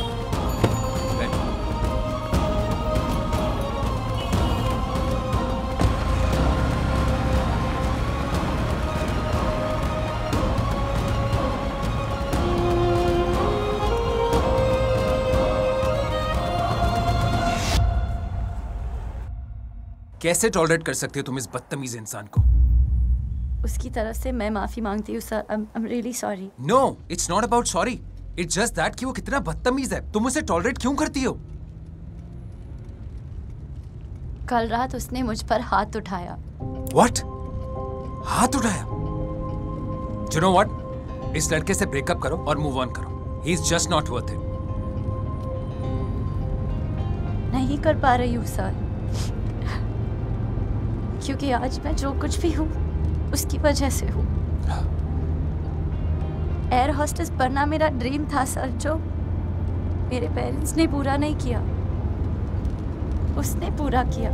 कैसे टॉलरेट कर सकते हो तुम इस बदतमीज इंसान को? उसकी तरफ से मैं माफी मांगती हूँ sir. I am really sorry. No, it's not about sorry, it's just that कि वो कितना बदतमीज है। तुम उसे टॉलरेट क्यों करती हो? कल रात उसने मुझ पर हाथ उठाया। What? हाथ उठाया? You know what? इस लड़के से ब्रेकअप करो और मूव ऑन करो। He is just not worth it. नहीं कर पा रही हूँ सर, क्योंकि आज मैं जो कुछ भी हूँ उसकी वजह से हूँ। एयर होस्टेस बनना मेरा ड्रीम था सर, जो मेरे पेरेंट्स ने पूरा नहीं किया, उसने पूरा किया।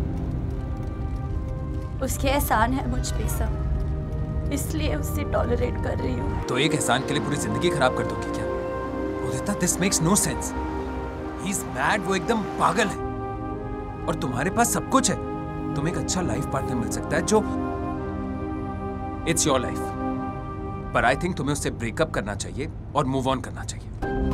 उसके एहसान है मुझ पे सब, इसलिए उससे टॉलरेट कर रही हूँ। तो एक एहसान के लिए पूरी जिंदगी खराब कर दोगी क्या? Udita, this makes no sense. He is mad, वो एकदम पागल है। और तुम्हारे पास सब कुछ है, तुम्हें एक अच्छा लाइफ पार्टनर मिल सकता है जो इट्स योर लाइफ। पर आई थिंक तुम्हें उससे ब्रेकअप करना चाहिए और मूव ऑन करना चाहिए।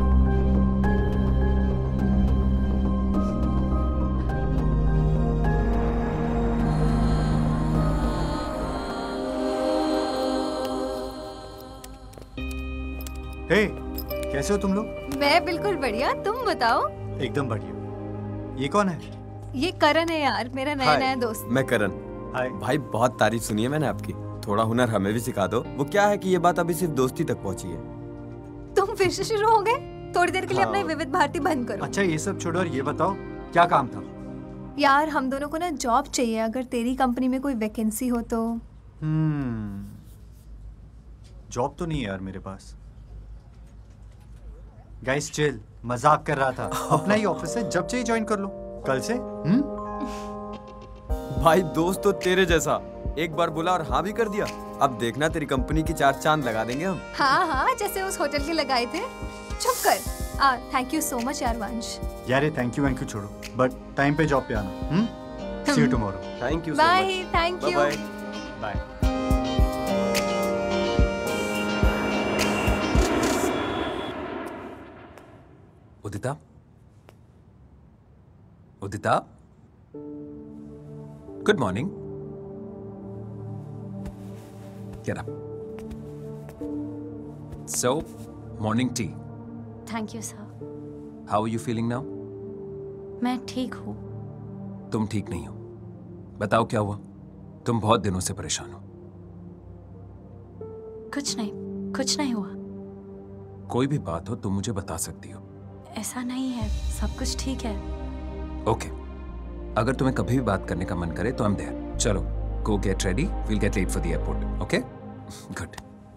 हे, कैसे हो तुम लोग? मैं बिल्कुल बढ़िया, तुम बताओ। एकदम बढ़िया। ये कौन है? ये करण है यार, मेरा नया नया दोस्त। मैं करण। हाय भाई, बहुत तारीफ सुनी है मैंने आपकी। थोड़ा हुनर हमें भी सिखा दो। वो क्या है कि ये बात अभी सिर्फ दोस्ती तक पहुंची है। तुम फिर से शुरू हो गए? थोड़ी देर के लिए हाँ। अपना विविध भारती बंद करो। अच्छा, ये सब छोड़ो और ये बताओ क्या काम था? यार हम दोनों को ना जॉब चाहिए, अगर तेरी कंपनी में कोई वैकेंसी हो तो। हम्म, जॉब तो नहीं है यार मेरे पास। गाइस चिल, मजाक कर रहा था। अपना ही ऑफिस है, जब चाहिए ज्वाइन कर लो कल से। हम्म? भाई दोस्त तो तेरे जैसा, एक बार बोला और हाँ भी कर दिया। अब देखना तेरी कंपनी की चार चांद लगा देंगे हम। हाँ हाँ, जैसे उस होटल के लगाए थे। चुप कर। थैंक यू सो मच यार वंश। यार ये थैंक यू वैंक यू छोड़ो, बट टाइम पे जॉब पे आना। Hmm see you tomorrow. Thank you. Bye. Thank you. Bye bye. Udita, Udita, good morning. Get up. So, morning tea. Thank you sir. How are you feeling now? मैं ठीक हूँ। तुम ठीक नहीं हो। बताओ क्या हुआ? तुम बहुत दिनों से परेशान हो। कुछ नहीं, कुछ नहीं हुआ। कोई भी बात हो तुम मुझे बता सकती हो। ऐसा नहीं है, सब कुछ ठीक है। ओके, अगर तुम्हें कभी भी बात करने का मन करे तो I'm there. चलो, go get ready. We'll get late for the airport. Okay? Good.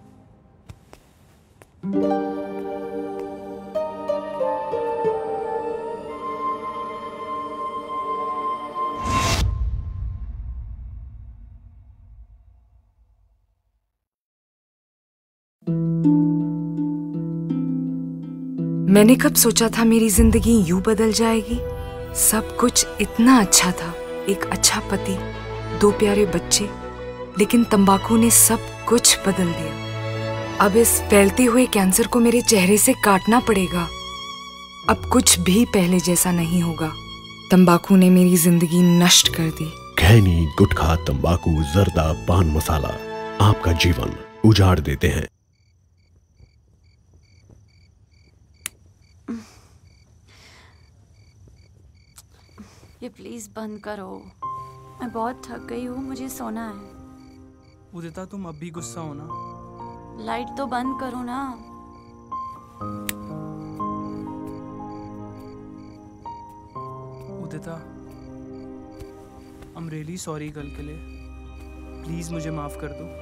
मैंने कब सोचा था मेरी जिंदगी यूं बदल जाएगी। सब कुछ इतना अच्छा था, एक अच्छा पति, दो प्यारे बच्चे, लेकिन तंबाकू ने सब कुछ बदल दिया। अब इस फैलते हुए कैंसर को मेरे चेहरे से काटना पड़ेगा। अब कुछ भी पहले जैसा नहीं होगा। तंबाकू ने मेरी जिंदगी नष्ट कर दी। खैनी, गुटखा, तंबाकू, जर्दा, पान मसाला आपका जीवन उजाड़ देते हैं। ये प्लीज बंद करो, मैं बहुत थक गई हूँ, मुझे सोना है। उदिता तुम अब भी गुस्सा हो ना? लाइट तो बंद करो ना। उदिता, I'm really sorry कल के लिए, प्लीज मुझे माफ कर दो।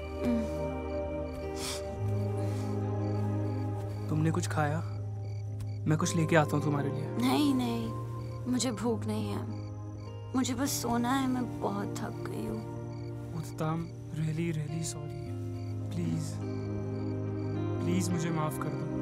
तुमने कुछ खाया? मैं कुछ लेके आता हूँ तुम्हारे लिए। नहीं नहीं, मुझे भूख नहीं है, मुझे बस सोना है, मैं बहुत थक गई हूँ। Udita, I'm really really sorry, please please मुझे माफ कर दो।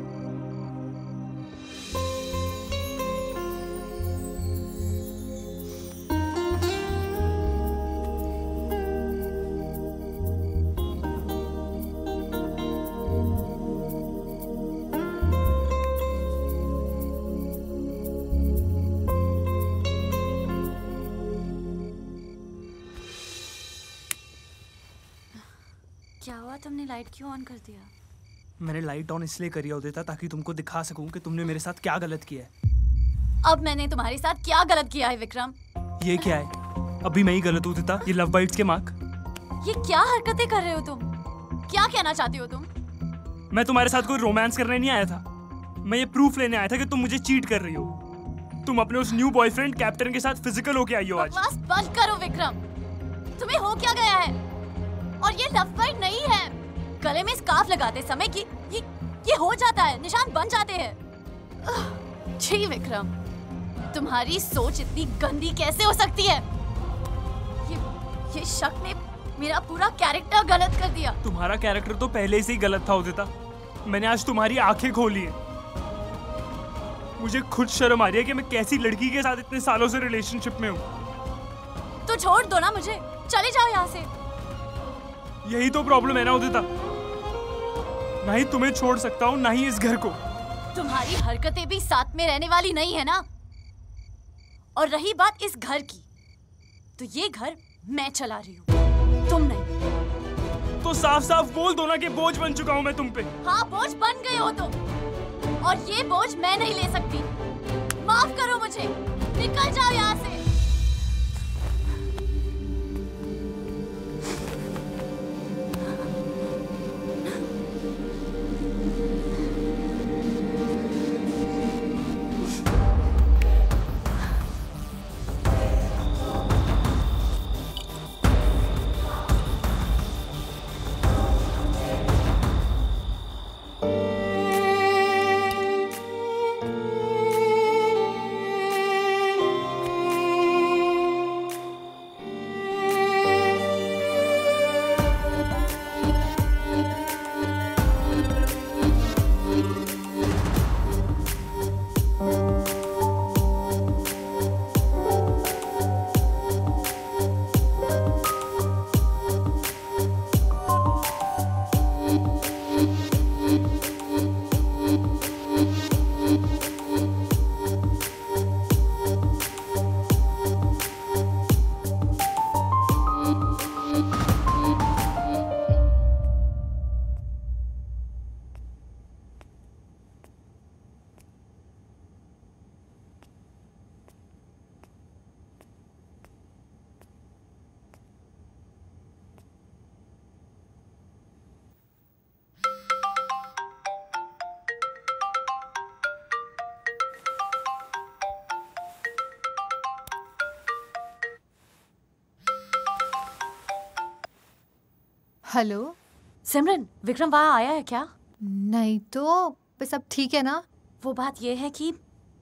क्या हुआ, तुमने लाइट क्यों ऑन कर दिया? मैंने लाइट ऑन इसलिए करी उदिता ताकि तुमको दिखा सकूं कि तुमने मेरे साथ क्या गलत किया है। अब मैंने तुम्हारे साथ क्या गलत किया है विक्रम? ये क्या है? अभी मैं ही गलत हूँ उदिता? ये लव बाइट्स के मार्क? ये क्या हरकतें कर रहे हो तुम? क्या कहना चाहती हो तुम? मैं तुम्हारे साथ कोई रोमांस करने नहीं आया था, मैं ये प्रूफ लेने आया था कि तुम मुझे चीट कर रही हो। तुम अपने उस न्यू बॉयफ्रेंड कैप्टन के साथ फिजिकल होके आई हो आज। बकवास बंद करो विक्रम, तुम्हें हो क्या गया है? और ये लव बाइट नहीं है, गले में स्कार्फ लगाते समय कि ये ये हो जाता है, निशान बन जाते हैं। छी विक्रम, तुम्हारी सोच इतनी गंदी कैसे हो सकती है? ये ये शक ने मेरा पूरा कैरेक्टर गलत कर दिया। तुम्हारा कैरेक्टर तो पहले से ही गलत था उदिता, मैंने आज तुम्हारी आंखें खोली है। मुझे खुद शर्म आ रही है कि मैं कैसी लड़की के साथ इतने सालों से रिलेशनशिप में हूँ। तो छोड़ दो ना मुझे, चले जाओ यहाँ से। यही तो प्रॉब्लम है ना उदिता, ना ही तुम्हें छोड़ सकता हूँ ना ही इस घर को। तुम्हारी हरकतें भी साथ में रहने वाली नहीं है ना। और रही बात इस घर की, तो ये घर मैं चला रही हूँ, तुम नहीं। तो साफ साफ बोल दो ना कि बोझ बन चुका हूँ मैं तुम पे। हाँ, बोझ बन गए हो तुम, और ये बोझ मैं नहीं ले सकती। माफ करो मुझे, निकल जाओ यहाँ से। हेलो सिमरन, विक्रम वहाँ आया है क्या? नहीं तो बस सब ठीक है ना? वो बात ये है कि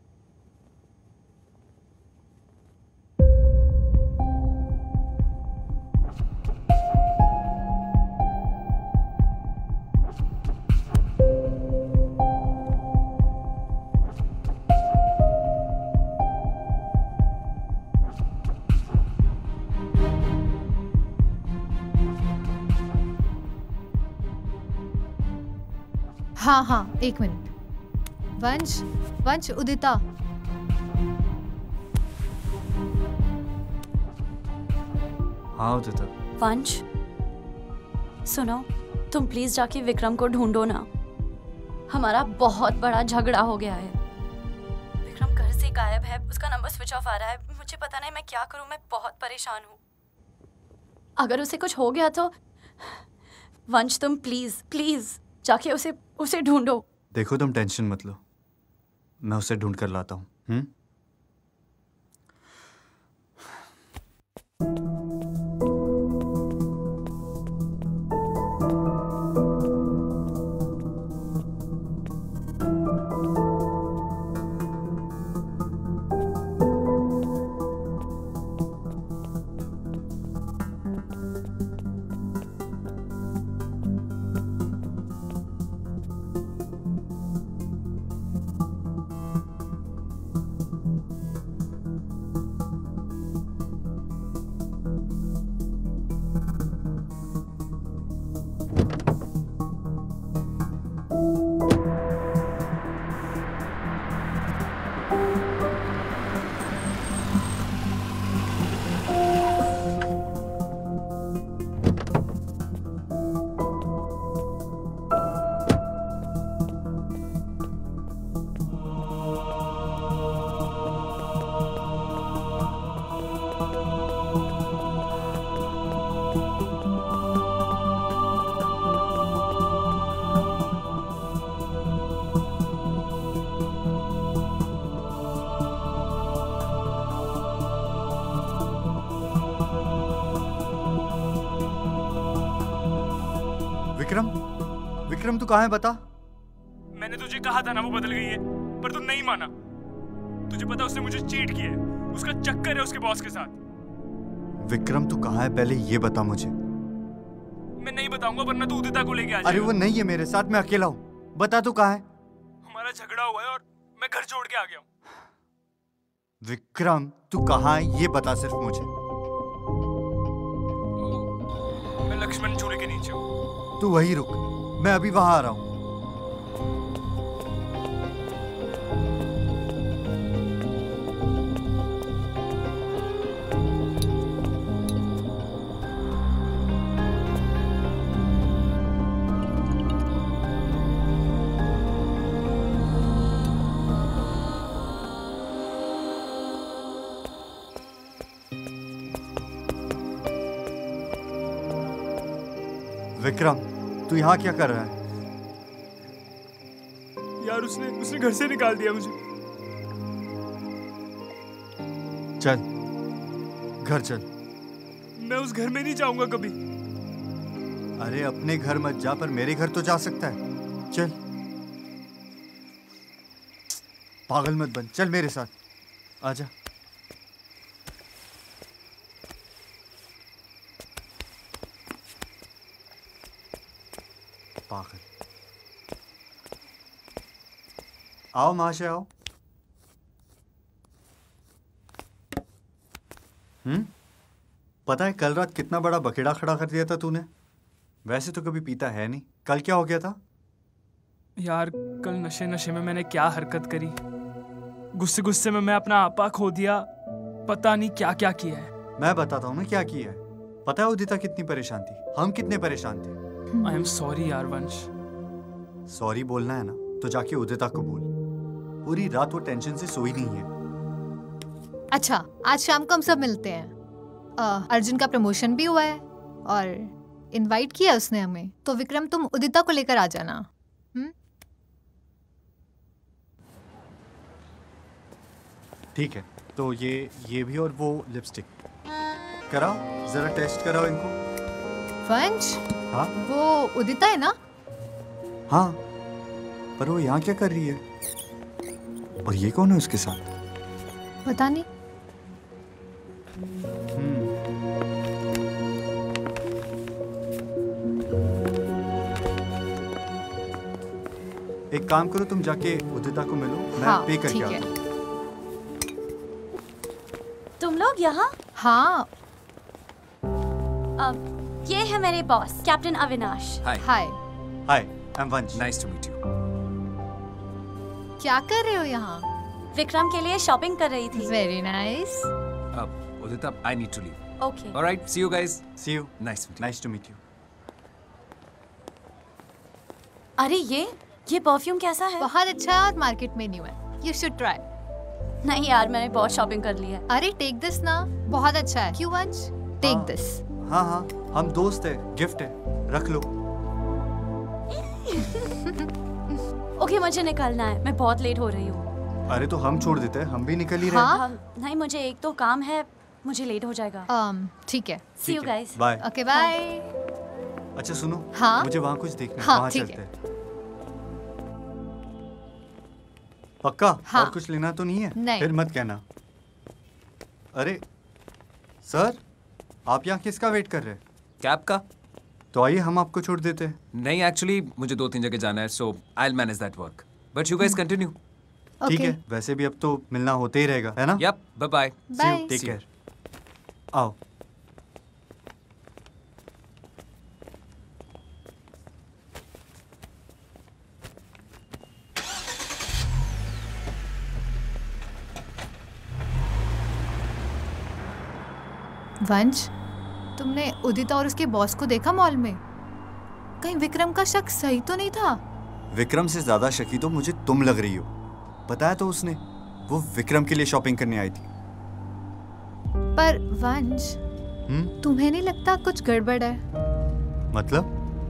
हाँ हाँ एक मिनट। वंश वंश उदिता। हाँ उदिता। वंश सुनो, तुम प्लीज जाके विक्रम को ढूंढो ना। हमारा बहुत बड़ा झगड़ा हो गया है। विक्रम घर से गायब है, उसका नंबर स्विच ऑफ आ रहा है। मुझे पता नहीं मैं क्या करूं, मैं बहुत परेशान हूँ। अगर उसे कुछ हो गया तो वंश तुम प्लीज प्लीज जाके उसे उसे ढूंढो। देखो तुम टेंशन मत लो, मैं उसे ढूंढ कर लाता हूँ। हम्म विक्रम विक्रम तू कहाँ है बता। मैंने तुझे कहा था ना वो बदल गई है, पर तू नहीं माना। तुझे पता उसने मुझे चीट किया है, उसका चक्कर है उसके बॉस के साथ। विक्रम तू कहाँ है पहले ये बता मुझे। मैं नहीं बताऊंगा वरना तू उदिता को लेके आ जाएगा। अरे वो नहीं है मेरे साथ, मैं अकेला हूँ। बता तू कहाँ है। हमारा झगड़ा हुआ है और मैं घर छोड़ के आ गया हूँ। विक्रम तू कहाँ है ये बता सिर्फ मुझे। मैं लक्ष्मण झूले के नीचे हूँ। तू वहीं रुक, मैं अभी वहां आ रहा हूं। विक्रम तू यहाँ क्या कर रहा है? यार उसने उसने घर से निकाल दिया मुझे। चल घर चल। मैं उस घर में नहीं जाऊंगा कभी। अरे अपने घर मत जा, पर मेरे घर तो जा सकता है। चल पागल मत बन, चल मेरे साथ आजा। पागल। आओ महाशय आओ। हम्म पता है कल रात कितना बड़ा बखेड़ा खड़ा कर दिया था तूने। वैसे तो कभी पीता है नहीं, कल क्या हो गया था? यार कल नशे नशे में मैंने क्या हरकत करी। गुस्से गुस्से में मैं अपना आपा खो दिया। पता नहीं क्या क्या किया है। मैं बताता हूँ ना क्या किया है। पता है उदिता कितनी परेशान थी, हम कितने परेशान थे। आई एम सॉरी यार वंश। सॉरी बोलना है ना तो जाके उदिता को बोल। पूरी रात वो टेंशन से सोई नहीं है। अच्छा आज शाम को हम सब मिलते हैं। आ, अर्जुन का प्रमोशन भी हुआ है और इनवाइट किया उसने हमें। तो विक्रम तुम उदिता को लेकर आ जाना। हम्म ठीक है, तो ये ये भी और वो लिपस्टिक कराओ, जरा टेस्ट कराओ इनको। वंश, हाँ वो उदिता है ना? हाँ, पर वो यहाँ क्या कर रही है? और ये कौन है उसके साथ? पता नहीं। एक काम करो, तुम जाके उदिता को मिलो, मैं हाँ, पे करके ठीक आता है। हूँ। तुम लोग यहाँ? हाँ। अब ये है मेरे boss captain Avinash. Hi. Hi. Hi, I am Vansh. Nice to meet you. क्या कर रहे हो यहाँ? विक्रम के लिए शॉपिंग कर रही थी। Very nice. अब Udita, I need to leave. Okay. Alright, see you guys. See you. Nice nice to meet you. अरे ये ये परफ्यूम कैसा है? बहुत अच्छा है और मार्केट में न्यू है। You should try. नहीं यार, मैंने बहुत शॉपिंग कर ली है। अरे टेक दिस ना, बहुत अच्छा है। क्यों वंश? Take this. हाँ हाँ, हम दोस्त है, गिफ्ट है, रख लो। ओके, मुझे निकलना है, मैं बहुत लेट हो रही हूँ। अरे तो हम छोड़ देते हैं, हम भी निकल ही रहे हैं। हाँ? नहीं, मुझे एक तो काम है, मुझे लेट हो जाएगा। um, ठीक है। See you guys. Bye. Okay bye. अच्छा सुनो, हाँ? मुझे वहाँ कुछ देखना है, हाँ, वहाँ ठीक चलते हैं। पक्का? हाँ। और कुछ लेना तो नहीं है? नहीं। फिर मत कहना। अरे सर, आप यहाँ किसका वेट कर रहे हैं? कैब का। तो आइए हम आपको छोड़ देते हैं। नहीं, एक्चुअली मुझे दो तीन जगह जाना है, so I will manage that work, but you guys continue. ठीक है, वैसे भी अब तो मिलना होते ही रहेगा, है ना? Yup, bye bye. Bye. Take care. आओ। वंश, तुमने उदिता और उसके बॉस को देखा मॉल में? कहीं विक्रम का शक सही तो नहीं था? विक्रम से ज्यादा शकी तो मुझे तुम लग रही हो। बताया तो उसने, वो विक्रम के लिए शॉपिंग करने आई थी। पर वंश, तुम्हें नहीं लगता कुछ गड़बड़ है? मतलब?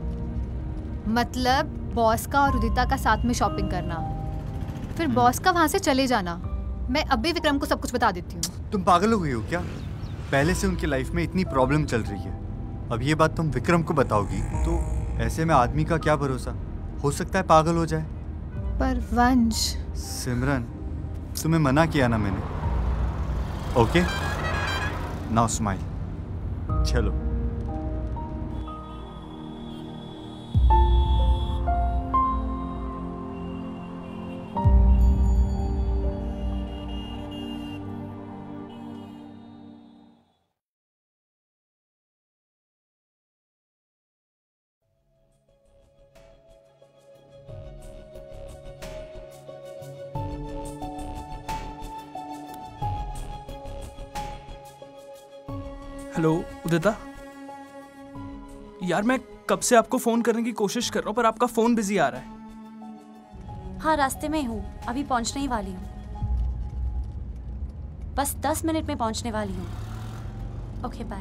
मतलब बॉस का और उदिता का साथ में शॉपिंग करना, फिर बॉस का वहां से चले जाना। मैं अभी विक्रम को सब कुछ बता देती हूँ। तुम पागल हो गई हो क्या? पहले से उनकी लाइफ में इतनी प्रॉब्लम चल रही है, अब ये बात तुम विक्रम को बताओगी तो ऐसे में आदमी का क्या भरोसा, हो सकता है पागल हो जाए। पर वंश। सिमरन, तुम्हें मना किया ना मैंने। Okay, now smile. चलो। हेलो उदिता, यार मैं कब से आपको फोन करने की कोशिश कर रहा हूँ पर आपका फोन बिजी आ रहा है। हाँ, रास्ते में हूँ, अभी पहुँचने ही वाली हूँ। बस दस मिनट में पहुँचने वाली हूँ। Okay bye.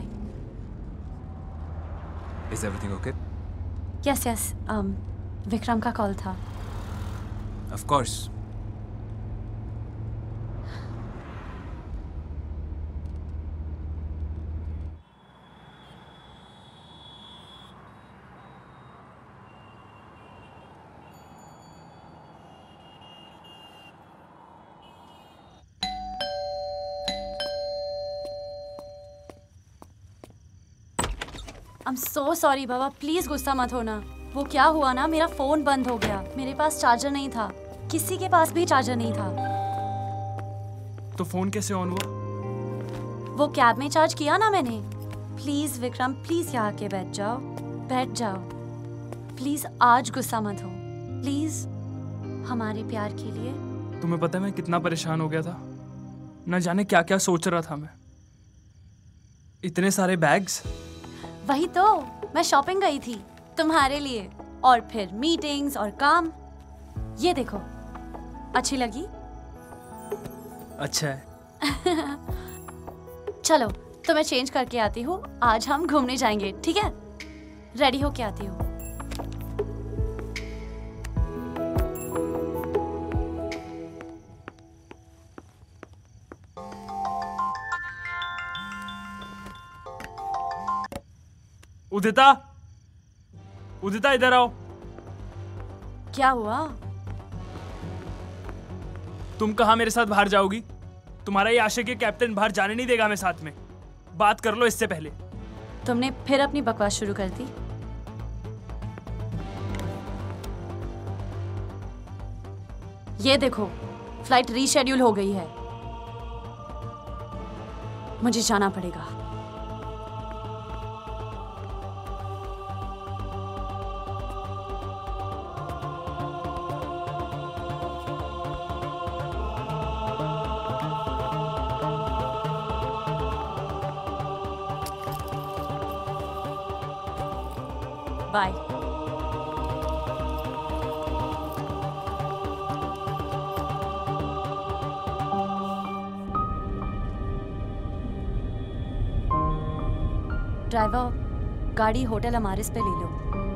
Is everything okay? Yes yes, Vikram का कॉल था। Of course. I am so sorry बाबा, प्लीज गुस्सा मत होना। वो क्या हुआ ना, मेरा फोन बंद हो गया, मेरे पास चार्जर नहीं था, किसी के पास भी चार्जर नहीं था। तो फोन कैसे ऑन हुआ? वो कैब में चार्ज किया ना मैंने। प्लीज विक्रम, प्लीज यहाँ के बैठ जाओ, बैठ जाओ प्लीज। आज गुस्सा मत हो प्लीज, हमारे प्यार के लिए। तुम्हें पता है मैं कितना परेशान हो गया था, न जाने क्या क्या सोच रहा था मैं। इतने सारे बैग्स। वही तो, मैं शॉपिंग गई थी तुम्हारे लिए, और फिर मीटिंग्स और काम। ये देखो, अच्छी लगी? अच्छा है। चलो तो मैं चेंज करके आती हूँ, आज हम घूमने जाएंगे, ठीक है? रेडी होके आती हूँ। उदिता, उदिता इधर आओ। क्या हुआ? तुम कहाँ मेरे साथ बाहर जाओगी? तुम्हारा ये आशिक के कैप्टन बाहर जाने नहीं देगा मैं साथ में। बात कर लो इससे पहले। तुमने फिर अपनी बकवास शुरू कर दी। ये देखो, फ्लाइट रीशेड्यूल हो गई है, मुझे जाना पड़ेगा। बाय। ड्राइवर, गाड़ी होटल अमारिस पे ले लो।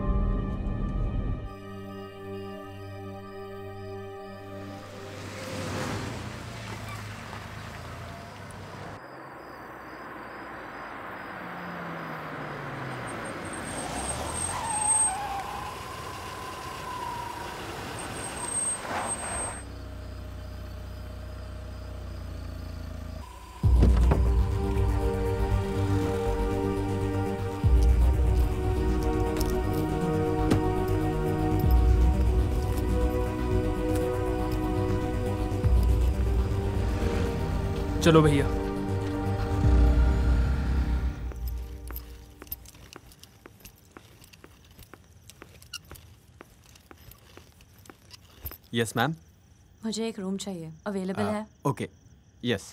चलो भैया। Yes ma'am. मुझे एक रूम चाहिए, अवेलेबल है? Okay, yes.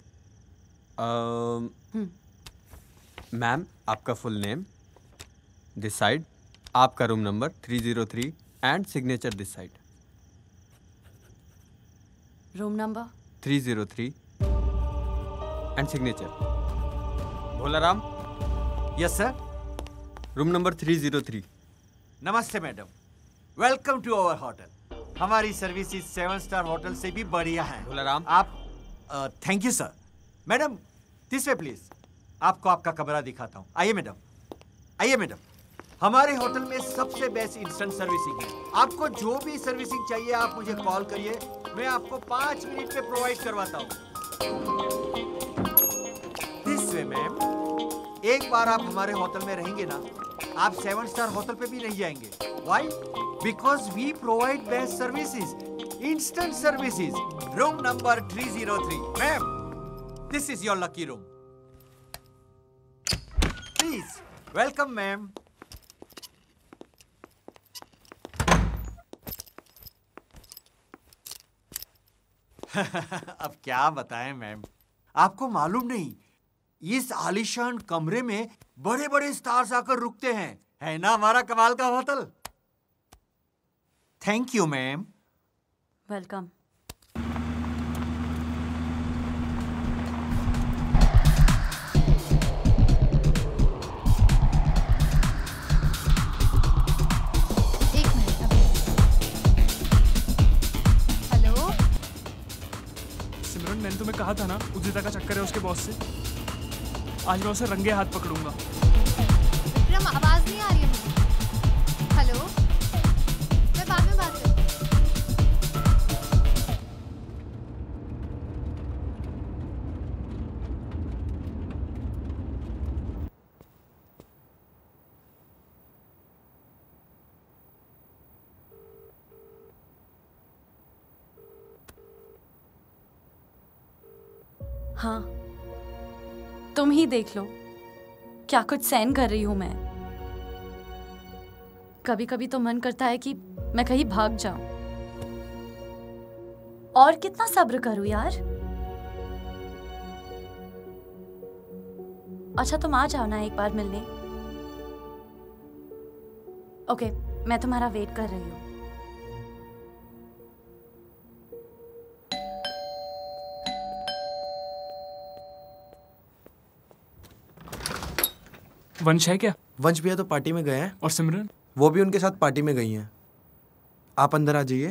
मैम, आपका फुल नेम, दिस साइड, आपका room number three zero three and signature this side. Room number three zero three and signature. Bholaram. Yes sir. Room number three zero three. नमस्ते madam, welcome to our hotel. हमारी सर्विसेज सेवन स्टार होटल से भी बढ़िया है। भोलाराम। आप thank you sir. Madam this way please, आपको आपका कमरा दिखाता हूँ। आइए मैडम, आइए मैडम। हमारे होटल में सबसे बेस्ट इंस्टेंट सर्विसिंग है। आपको जो भी सर्विसिंग चाहिए आप मुझे कॉल करिए, मैं आपको पाँच मिनट में प्रोवाइड करवाता हूँ। दिस वे मैम, एक बार आप हमारे होटल में रहेंगे ना, आप सेवन स्टार होटल पे भी नहीं जाएंगे। Why? Because we provide best services, instant services. Room number three zero three. Ma'am, this is your lucky room. Please welcome ma'am. अब क्या बताएं मैम, आपको मालूम नहीं, इस आलीशान कमरे में बड़े बड़े स्टार्स आकर रुकते हैं। है ना हमारा कमाल का hotel. Thank you ma'am. Welcome. एक मिनट अभी। हेलो सिमरन, मैंने तुम्हें कहा था ना उदिता का चक्कर है उसके बॉस से। आज मैं उसे रंगे हाथ पकड़ूंगा। विक्रम, आवाज नहीं आ रही है मुझे। हेलो, मैं बाद में बात करूँ। हाँ, तुम ही देख लो क्या कुछ सहन कर रही हूं मैं। कभी कभी तो मन करता है कि मैं कहीं भाग जाऊं। और कितना सब्र करूं यार। अच्छा तुम आ जाओ ना एक बार मिलने। ओके, मैं तुम्हारा वेट कर रही हूँ। वंश है क्या? वंश भैया तो पार्टी में गए हैं। और सिमरन? वो भी उनके साथ पार्टी में गई हैं। आप अंदर आ जाइए।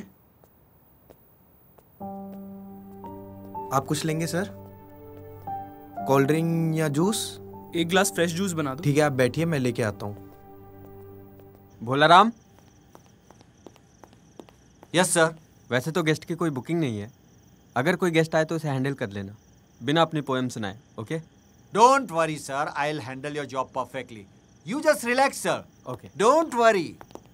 आप कुछ लेंगे सर? कोल्ड ड्रिंक या जूस? एक ग्लास फ्रेश जूस बना दो। ठीक है, आप बैठिए, मैं लेके आता हूँ। Bholaram, yes sir. वैसे तो गेस्ट की कोई बुकिंग नहीं है, अगर कोई गेस्ट आए तो उसे हैंडल कर लेना बिना अपनी पोएम सुनाए। Okay? Don't worry sir, I will handle your job perfectly. You just relax sir. Okay, don't worry.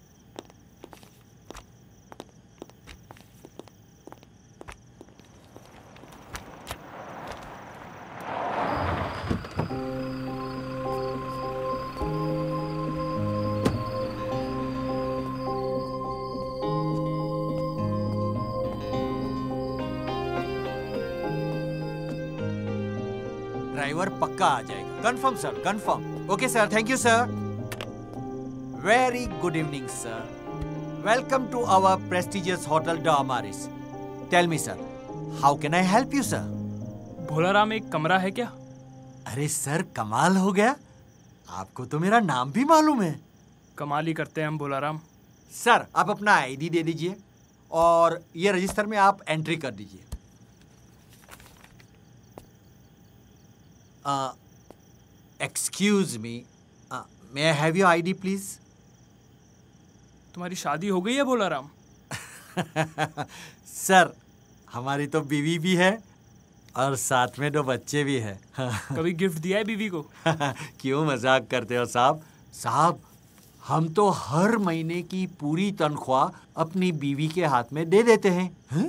Driver पक्का आ जाएगा। Confirm sir, confirm. Okay sir, thank you sir. Very good evening sir. Welcome to our prestigious hotel डॉमारिस। Tell me sir, how can I help you sir? Bholaram, एक कमरा है क्या? अरे सर, कमाल हो गया, आपको तो मेरा नाम भी मालूम है। कमाल ही करते हैं हम भोलाराम। सर, आप अपना आईडी दे दीजिए और ये रजिस्टर में आप एंट्री कर दीजिए। Excuse me, may I have your ID please? तुम्हारी शादी हो गई है भोलाराम? सर, हमारी तो बीवी भी है और साथ में दो बच्चे भी हैं। कभी गिफ्ट दिया है बीवी को? क्यों मजाक करते हो साहब? साहब, हम तो हर महीने की पूरी तनख्वाह अपनी बीवी के हाथ में दे देते हैं, हैं?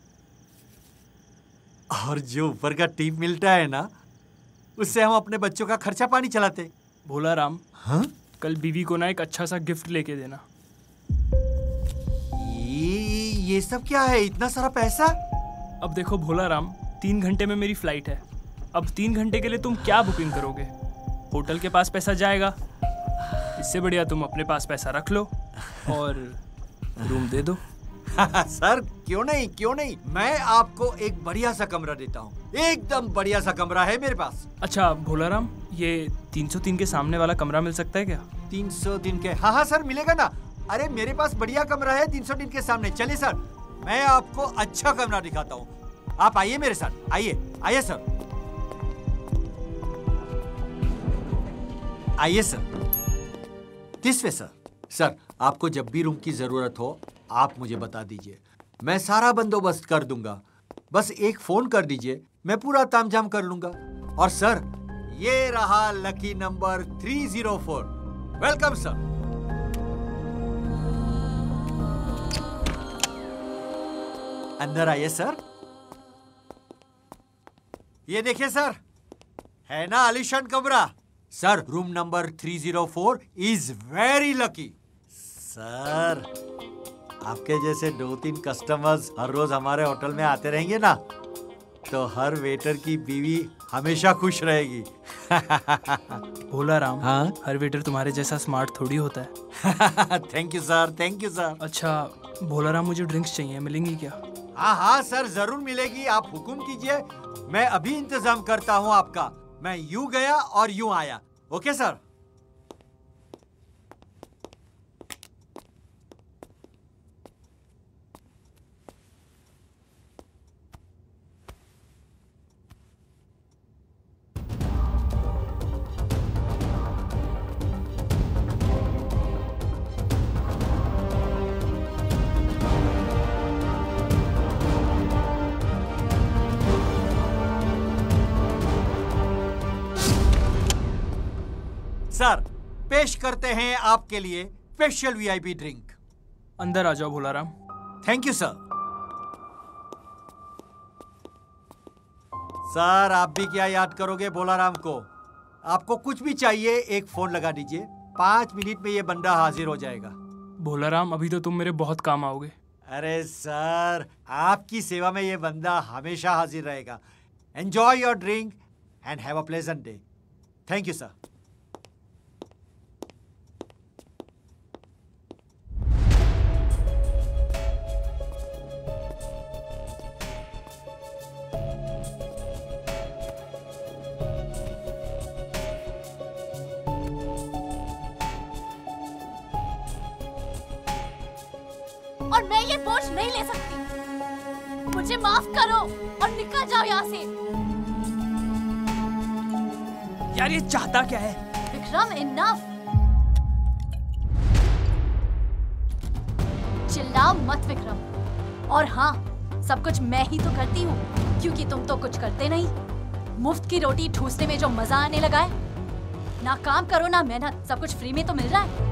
और जो ऊपर का टिप मिलता है ना, उससे हम अपने बच्चों का खर्चा पानी चलाते। भोलाराम, हाँ? कल बीवी को ना एक अच्छा सा गिफ्ट लेके देना। ये ये सब क्या है, इतना सारा पैसा? अब देखो भोलाराम, तीन घंटे में मेरी फ्लाइट है। अब तीन घंटे के लिए तुम क्या बुकिंग करोगे? होटल के पास पैसा जाएगा, इससे बढ़िया तुम अपने पास पैसा रख लो और रूम दे दो। सर, क्यों नहीं, क्यों नहीं, मैं आपको एक बढ़िया सा कमरा देता हूँ। एकदम बढ़िया सा कमरा है मेरे पास। अच्छा भोलाराम, ये तीन सौ तीन के सामने वाला कमरा मिल सकता है क्या? तीन सौ तीन के? हाँ हाँ सर, मिलेगा ना। अरे मेरे पास बढ़िया कमरा है तीन सौ तीन के सामने। चलिए सर, मैं आपको अच्छा कमरा दिखाता हूँ। आप आइए मेरे साथ, आइए आइए सर, आइए sir. This way sir. Sir, आपको जब भी रूम की जरूरत हो आप मुझे बता दीजिए, मैं सारा बंदोबस्त कर दूंगा। बस एक फोन कर दीजिए, मैं पूरा तामझाम कर लूंगा। और सर, ये रहा lucky number three zero four. Welcome sir. अंदर आइए सर। ये देखिए सर, है ना आलीशान कमरा। Sir, room number three zero four is very lucky. Sir, आपके जैसे दो तीन कस्टमर्स हर रोज हमारे होटल में आते रहेंगे ना, तो हर वेटर की बीवी हमेशा खुश रहेगी। भोलाराम, हाँ? हर वेटर तुम्हारे जैसा स्मार्ट थोड़ी होता है। Thank you sir, thank you sir. अच्छा भोलाराम, मुझे ड्रिंक्स चाहिए, मिलेंगी क्या? हाँ हाँ सर, जरूर मिलेगी। आप हुक्म कीजिए, मैं अभी इंतजाम करता हूँ आपका। मैं यूं गया और यूं आया। Okay sir. सर, पेश करते हैं आपके लिए स्पेशल वीआईपी ड्रिंक। अंदर आ जाओ Bholaram. Thank you sir. Sir, आप भी क्या याद करोगे भोलाराम को? आपको कुछ भी चाहिए एक फोन लगा दीजिए, पांच मिनट में ये बंदा हाजिर हो जाएगा। भोलाराम, अभी तो तुम मेरे बहुत काम आओगे। अरे सर, आपकी सेवा में ये बंदा हमेशा हाजिर रहेगा। Enjoy your drink and have a pleasant day. Thank you sir. और मैं ये बोझ नहीं ले सकती। मुझे माफ करो और निकल जाओ यहाँ से। यार, ये चाहता क्या है? विक्रम, इनफ। चिल्लाओ मत विक्रम। और हाँ, सब कुछ मैं ही तो करती हूँ, क्योंकि तुम तो कुछ करते नहीं। मुफ्त की रोटी ठूसने में जो मजा आने लगा है, ना काम करो ना मेहनत, सब कुछ फ्री में तो मिल रहा है।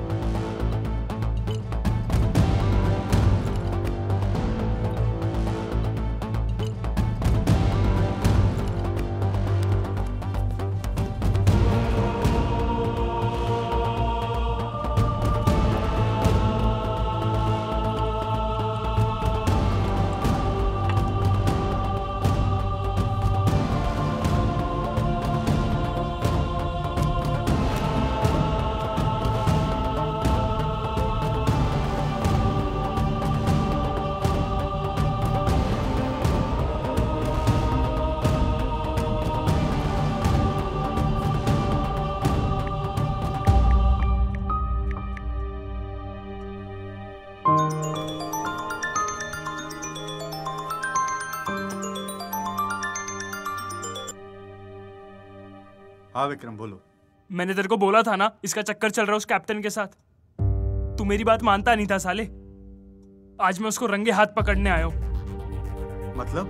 हाँ विक्रम बोलो। मैंने तेरे को बोला था ना, इसका चक्कर चल रहा है उस कैप्टन के साथ। तू मेरी बात मानता नहीं था साले। आज मैं उसको रंगे हाथ पकड़ने आया हूँ। मतलब?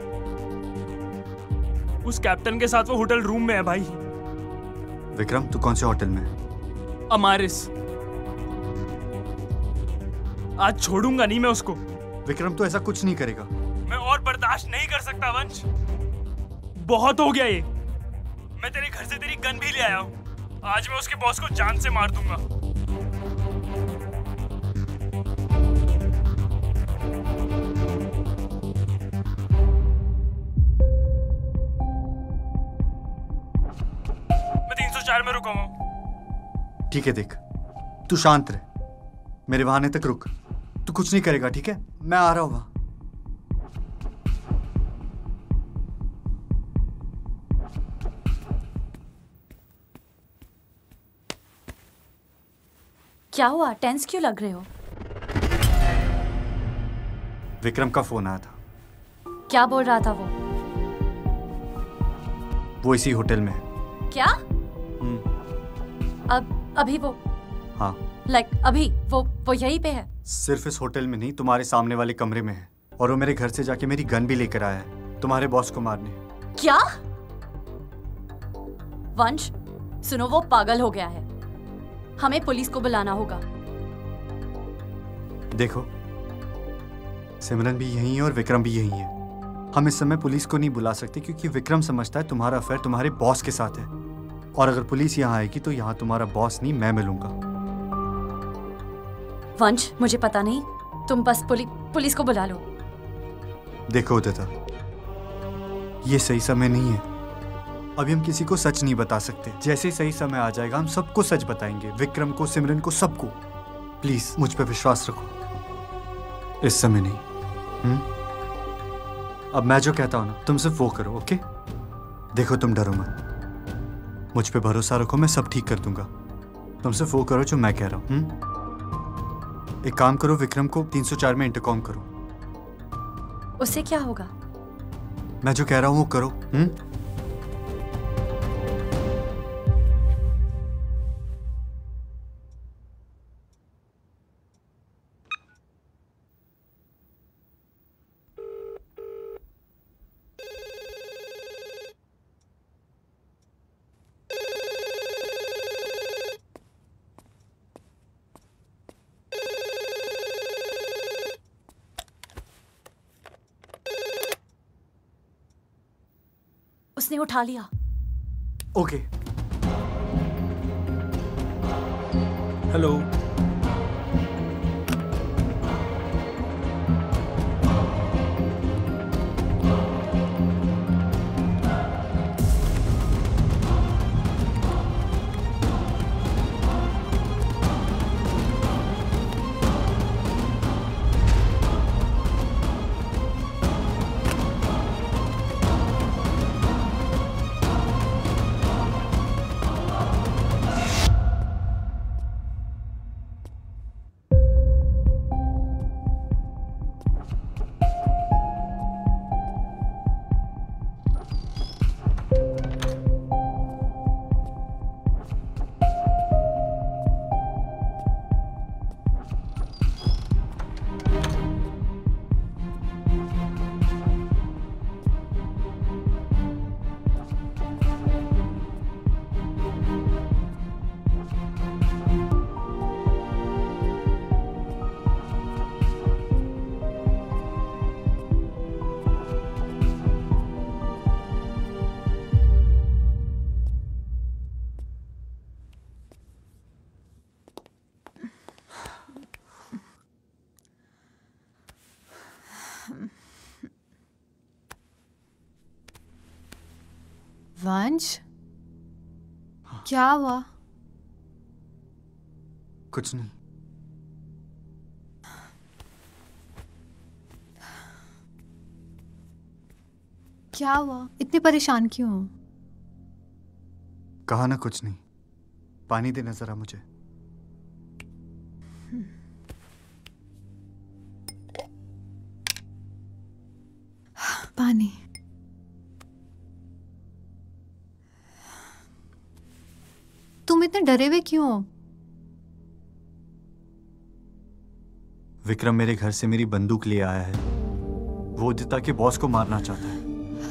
उस कैप्टन के साथ वो होटल रूम में है भाई। विक्रम तू कौन से होटल में है? अमारिस। आज छोड़ूंगा नहीं मैं उसको। विक्रम तू ऐसा कुछ नहीं करेगा। मैं और बर्दाश्त नहीं कर सकता वंश। बहुत हो गया ये। मैं तेरे घर से तेरी गन भी ले आया हूँ। आज मैं उसके बॉस को जान से मार दूंगा। मैं तीन सौ चार में रुका हूँ। ठीक है देख, तू शांत रह, मेरे वहां आने तक रुक। तू कुछ नहीं करेगा, ठीक है? मैं आ रहा हूँ। क्या हुआ? टेंस क्यों लग रहे हो? विक्रम का फोन आया था। क्या बोल रहा था वो? वो इसी होटल में है। क्या? अब अभी वो हाँ लाइक like, अभी वो वो यहीं पे है? सिर्फ इस होटल में नहीं, तुम्हारे सामने वाले कमरे में है। और वो मेरे घर से जाके मेरी गन भी लेकर आया है तुम्हारे बॉस को मारने। क्या? वंश सुनो, वो पागल हो गया है। हमें पुलिस को बुलाना होगा। देखो सिमरन भी यहीं है और विक्रम भी यहीं है। हम इस समय पुलिस को नहीं बुला सकते क्योंकि विक्रम समझता है तुम्हारा अफेयर तुम्हारे बॉस के साथ है। और अगर पुलिस यहाँ आएगी तो यहाँ तुम्हारा बॉस नहीं, मैं मिलूंगा। वंश मुझे पता नहीं, तुम बस पुलि, पुलिस को बुला लो। देखो उदिता, ये सही समय नहीं है। अभी हम किसी को सच नहीं बता सकते। जैसे सही समय आ जाएगा हम सबको सच बताएंगे, विक्रम को, सिमरन को, सबको। प्लीज मुझ पे विश्वास रखो, इस समय नहीं। हुँ? अब मैं जो कहता हूं ना तुम सिर्फ वो करो, ओके? देखो तुम डरो मत, मुझ पे भरोसा रखो, मैं सब ठीक कर दूंगा। तुम सिर्फ वो करो जो मैं कह रहा हूं। एक काम करो, विक्रम को तीन सौ चार में इंटरकॉम करो। उससे क्या होगा? मैं जो कह रहा हूं वो करो। हुँ? उसने उठा लिया। ओके। हेलो। वंश, क्या हुआ? कुछ नहीं। क्या हुआ? इतने परेशान क्यों हो? कहा ना कुछ नहीं। पानी देना जरा मुझे। पानी। तुम इतने डरे हुए क्यों हो? विक्रम मेरे घर से मेरी बंदूक ले आया है। वो उदिता के बॉस को मारना चाहता है।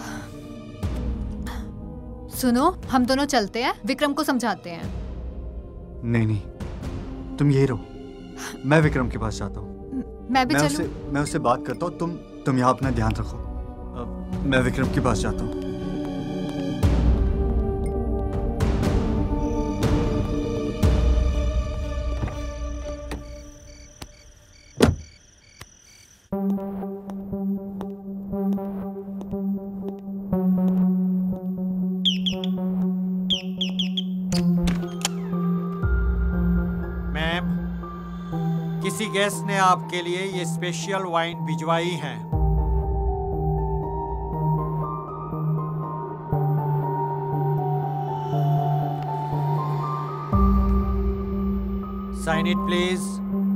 सुनो, हम दोनों चलते हैं, विक्रम को समझाते हैं। नहीं नहीं, तुम यही रहो। मैं विक्रम के पास जाता हूँ। मैं भी मैं चलूं? उससे मैं उससे बात करता हूँ। तुम तुम यहाँ अपना ध्यान रखो। अब मैं विक्रम के पास जाता हूँ। किसी गेस्ट ने आपके लिए ये स्पेशल वाइन भिजवाई है। Sign it please.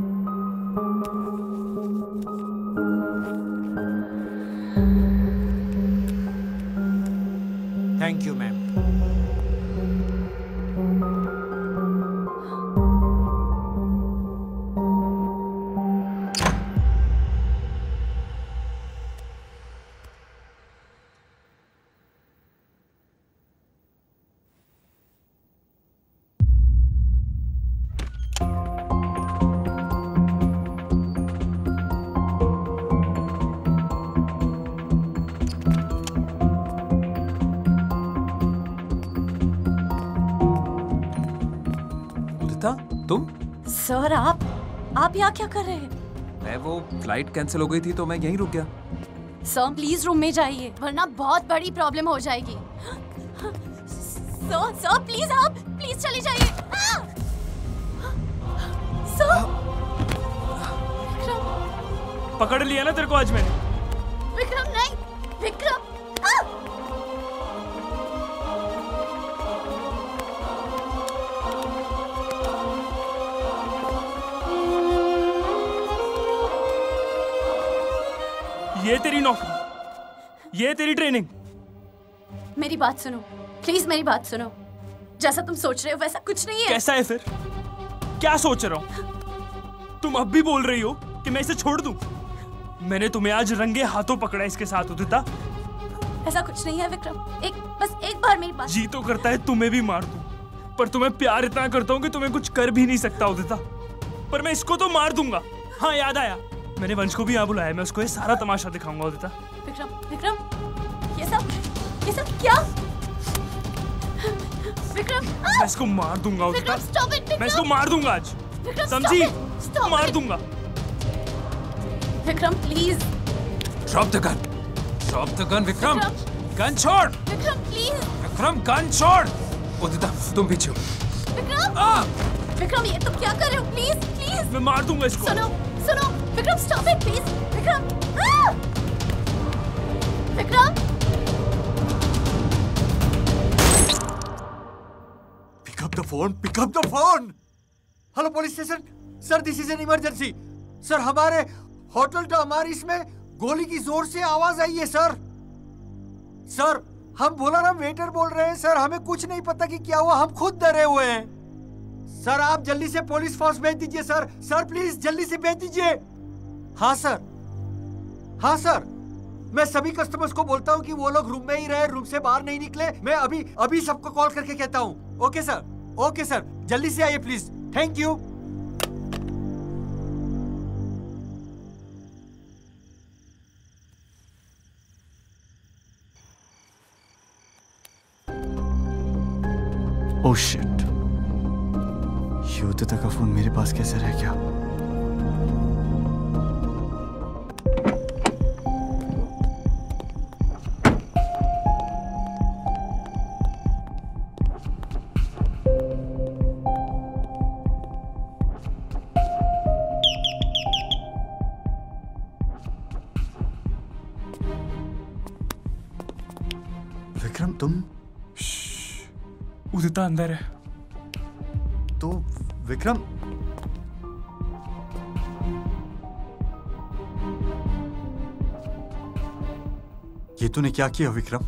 Thank you ma'am. तुम? सर आप आप यहाँ क्या कर रहे हैं? मैं वो फ्लाइट कैंसिल हो गई थी तो मैं यहीं रुक गया। सर प्लीज रूम में जाइए वरना बहुत बड़ी प्रॉब्लम हो जाएगी। सर सर प्लीज आप प्लीज चले जाइए। सर विक्रम पकड़ लिया ना तेरे को आज मैंने। विक्रम नहीं विक्रम। ये तेरी नौकरी, ये तेरी ट्रेनिंग। मेरी बात सुनो प्लीज, मेरी बात सुनो। जैसा तुम सोच रहे हो वैसा कुछ नहीं है। कैसा है फिर? क्या सोच रहा हूँ? तुम अब भी बोल रही हो कि मैं इसे छोड़ दूं? मैंने तुम्हें आज रंगे हाथों पकड़ा इसके साथ उदिता। ऐसा कुछ नहीं है विक्रम, एक बस एक बार मेरी बात। जी तो करता है तुम्हें भी मार दूं, पर तुम्हें प्यार इतना करता हूँ कि तुम्हें कुछ कर भी नहीं सकता उदिता। पर मैं इसको तो मार दूंगा। हाँ याद आया, मैंने वंश को भी यहाँ बुलाया। मैं उसको ये सारा तमाशा दिखाऊंगा उदिता। विक्रम विक्रम ये सब ये सब क्या? विक्रम मैं इसको मार दूंगा उदिता। Vikram stop it. मैं इसको मार दूंगा आज, समझी? मार दूंगा। Vikram please. Drop the gun, drop the gun Vikram. Gun छोड़ विक्रम प्लीज। विक्रम गन छोड़। उदिता तुम पीछे हो। विक्रम विक्रम ये तुम क्या कर रहे हो? Please please. मैं मार दूंगा इसको। सुनो सुनो Vikram stop it please. Vikram आ! Vikram pick up the phone, pick up the phone. Hello police station sir, this is an emergency sir. हमारे होटल टमारिस में गोली की जोर से आवाज आई है सर। सर हम बोलाराम वेटर बोल रहे हैं सर, हमें कुछ नहीं पता कि क्या हुआ, हम खुद डरे हुए हैं सर। आप जल्दी से पुलिस फोर्स भेज दीजिए सर। सर प्लीज जल्दी से भेज दीजिए। हाँ सर, हाँ सर। मैं सभी कस्टमर्स को बोलता हूँ कि वो लोग रूम में ही रहे, रूम से बाहर नहीं निकले। मैं अभी अभी सबको कॉल करके कहता हूँ। ओके सर, ओके सर, जल्दी से आइए please. Thank you. Oh shit, ये उदिता का फोन मेरे पास कैसे रह गया? विक्रम तुम? उदिता अंदर है। तो विक्रम ये तूने क्या किया विक्रम?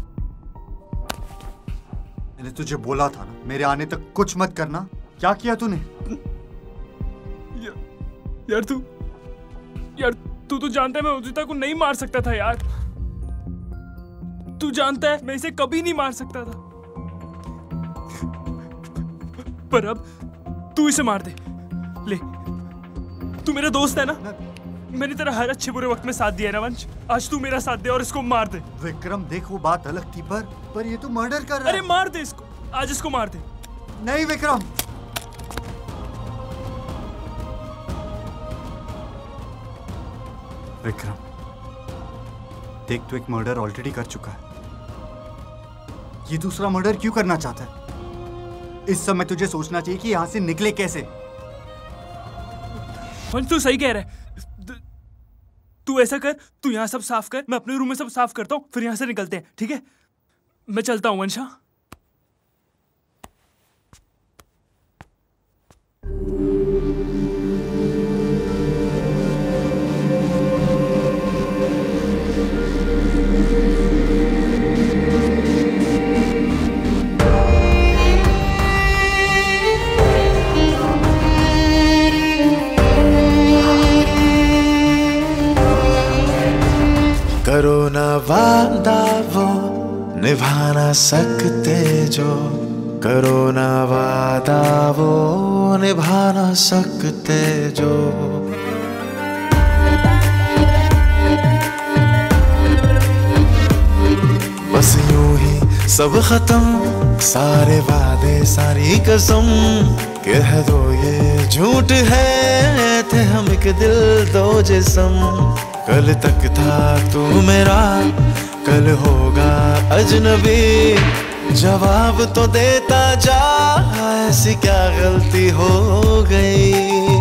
मैंने तुझे बोला था ना मेरे आने तक कुछ मत करना। क्या किया तूने? या, यार तू यार तू तो जानता है मैं उदिता को नहीं मार सकता था यार। तू जानता है मैं इसे कभी नहीं मार सकता था, पर अब तू इसे मार दे। ले, तू मेरा दोस्त है ना, मैंने तेरा हर अच्छे बुरे वक्त में साथ दिया है ना वंश। आज तू मेरा साथ दे और इसको मार दे। विक्रम देख वो बात अलग थी, पर पर ये तो मर्डर कर रहा है। अरे मार दे इसको, आज इसको मार दे। नहीं विक्रम, विक्रम देख तू एक मर्डर ऑलरेडी कर चुका है, ये दूसरा मर्डर क्यों करना चाहता है? इस समय तुझे सोचना चाहिए कि यहां से निकले कैसे। वंश तू सही कह रहा है। तू ऐसा कर, तू यहाँ सब साफ कर, मैं अपने रूम में सब साफ करता हूँ, फिर यहाँ से निकलते हैं, ठीक है? मैं चलता हूँ वंशा। करो ना वादा वो निभा ना सकते जो, करो ना वादा वो निभा ना सकते जो। बस यूं ही सब खत्म, सारे वादे सारी कसम, कह दो ये झूठ है, थे हम एक दिल दो जिस्म। कल तक था तू मेरा, कल होगा अजनबी, जवाब तो देता जा, ऐसी क्या गलती हो गई।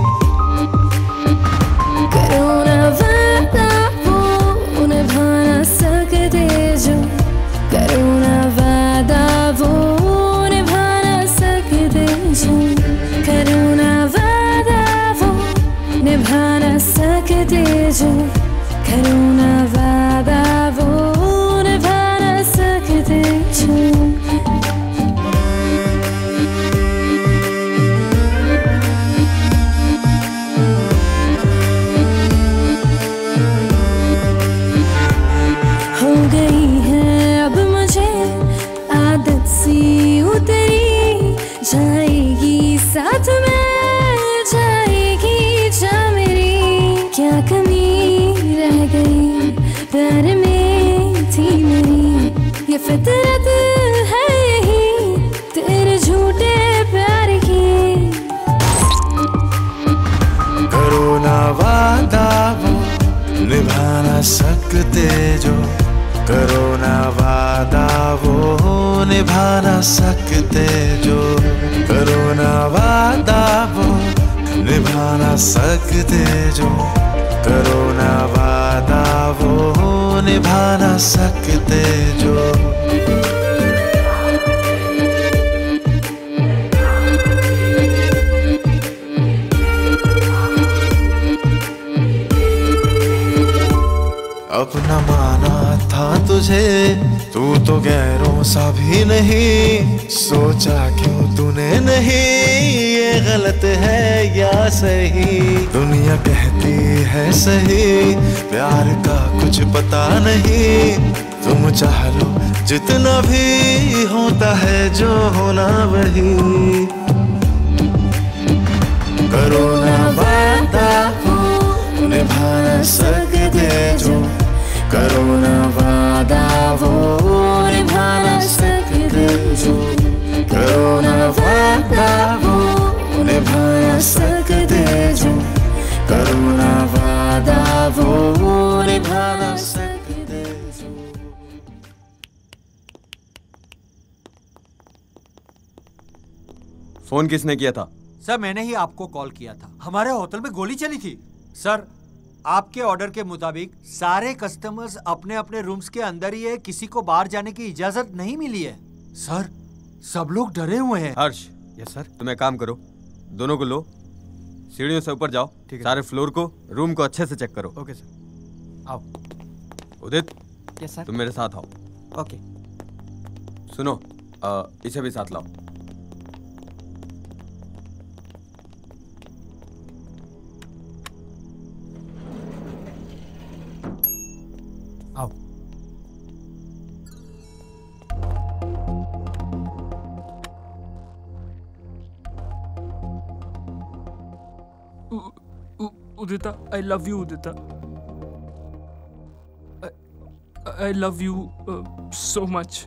करो ना वादा वो निभा ना सकते जो, करो ना वादा वो निभा ना सकते जो, करो ना वादा वो निभा ना सकते जो, करो ना वादा वो निभा ना सकते जो। हो गई है अब मुझे आदत सी उतरी, जाएगी साथ में, जाएगी जा मेरी, क्या कमी रह गई प्यार में थी मेरी, ये फितरत है यही तेरे झूठे प्यार की। करो ना वादा वो निभा ना सकते जो, करो ना वादा वो निभा ना सकते जो, करो ना वादा वो निभा ना सकते जो, करो ना वादा वो निभा ना सकते जो। अपना माना था तुझे, तू तो गैरों सा भी नहीं, सोचा क्यों तूने नहीं, ये गलत है या सही। दुनिया कहती है सही, प्यार का कुछ पता नहीं, तुम चाह लो जितना भी, होता है जो होना वही। करो ना वादा वो निभा ना सकते जो, करो ना वादा वो निभा ना सकते जो, करो ना वादा वो निभा ना सकते जो, करो ना वादा वो निभा ना सकते जो। फोन किसने किया था? सर मैंने ही आपको कॉल किया था, हमारे होटल में गोली चली थी। सर आपके ऑर्डर के मुताबिक सारे कस्टमर्स अपने अपने रूम्स के अंदर ही है, किसी को बाहर जाने की इजाजत नहीं मिली है। सर, सब लोग डरे हुए हैं। Harsh, yes sir. तुम एक काम करो, दोनों को लो, सीढ़ियों से ऊपर जाओ, ठीक है। सारे फ्लोर को, रूम को अच्छे से चेक करो। Okay sir. आओ। Udit, yes sir. तुम मेरे साथ आओ। ओके। सुनो, आ, इसे भी साथ लाओ। आओ। Udita, I love you, Udita. I, I love you uh, so much.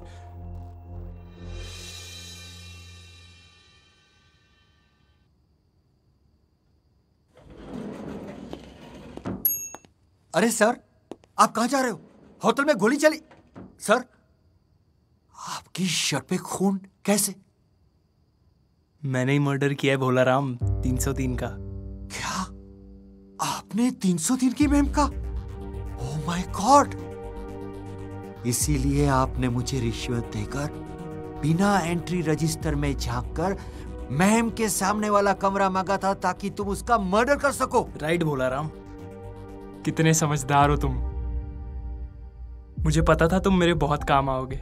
अरे सर, आप कहाँ जा रहे हो? होटल में गोली चली। सर, आपकी शर्ट पे खून कैसे? मैंने ही मर्डर किया है भोला राम, तीन सौ तीन का। क्या आपने तीन सौ तीन की मैम का? Oh my god! इसीलिए आपने मुझे रिश्वत देकर बिना एंट्री रजिस्टर में झांककर मैम के सामने वाला कमरा मांगा था ताकि तुम उसका मर्डर कर सको। राइट भोला राम, कितने समझदार हो तुम। मुझे पता था तुम मेरे बहुत काम आओगे।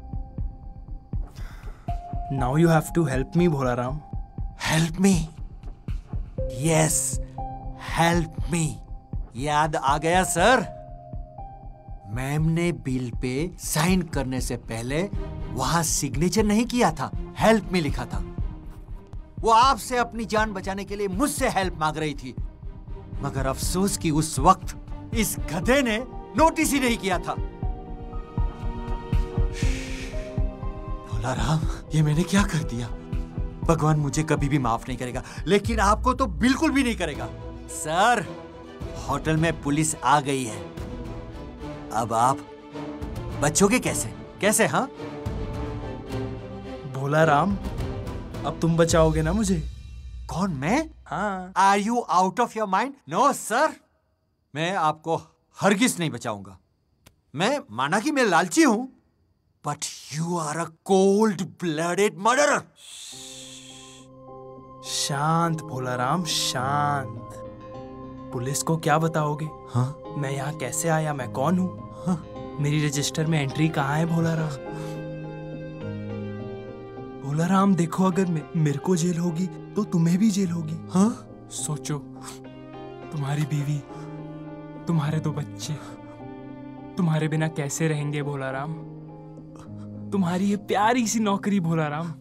Now you have to help me Bhola Ram. Help me? Yes, help me. याद आ गया सर। मैम ने बिल पे साइन करने से पहले वहां सिग्नेचर नहीं किया था, हेल्प मी लिखा था। वो आपसे अपनी जान बचाने के लिए मुझसे हेल्प मांग रही थी, मगर अफसोस कि उस वक्त इस गधे ने नोटिस ही नहीं किया था। भोला राम, ये मैंने क्या कर दिया? भगवान मुझे कभी भी माफ नहीं करेगा, लेकिन आपको तो बिल्कुल भी नहीं करेगा। सर, होटल में पुलिस आ गई है। अब आप बचोगे कैसे? कैसे? हाँ भोला राम, अब तुम बचाओगे ना मुझे? कौन, मैं? हाँ। Are you out of your mind? No sir, मैं आपको हरगिज नहीं बचाऊंगा। मैं माना कि मैं लालची हूं, but you are a cold blooded murderer. शांत भोला राम, शांत। पुलिस को क्या बताओगे? हाँ? मैं यहाँ कैसे आया, मैं कौन हूँ? हाँ? मेरी रजिस्टर में एंट्री कहाँ है भोला राम? भोला राम देखो, अगर मे, मेरे को जेल होगी तो तुम्हें भी जेल होगी। हाँ? सोचो, तुम्हारी बीवी, तुम्हारे दो बच्चे तुम्हारे बिना कैसे रहेंगे भोला राम? तुम्हारी ये प्यारी सी नौकरी भोला राम,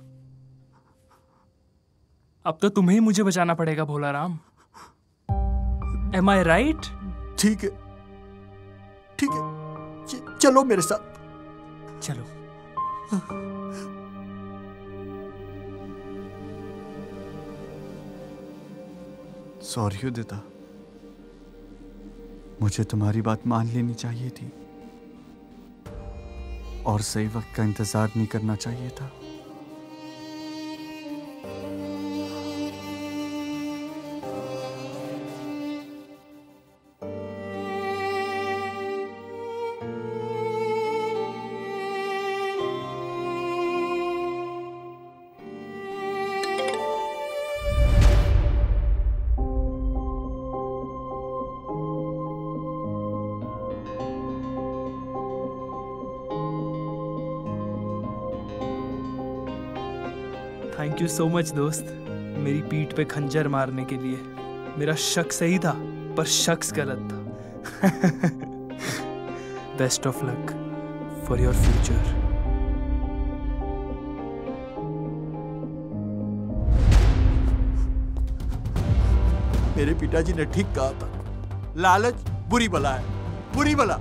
अब तो तुम्हें ही मुझे बचाना पड़ेगा भोला राम। Am I right? ठीक है, ठीक है, च, चलो मेरे साथ। चलो। सॉरी उदिता, मुझे तुम्हारी बात मान लेनी चाहिए थी और सही वक्त का इंतजार नहीं करना चाहिए था। थैंक यू सो मच दोस्त, मेरी पीठ पे खंजर मारने के लिए। मेरा शक सही था पर शख्स गलत था। Best of luck for your future. मेरे पिताजी ने ठीक कहा था, लालच बुरी बला है, बुरी बला।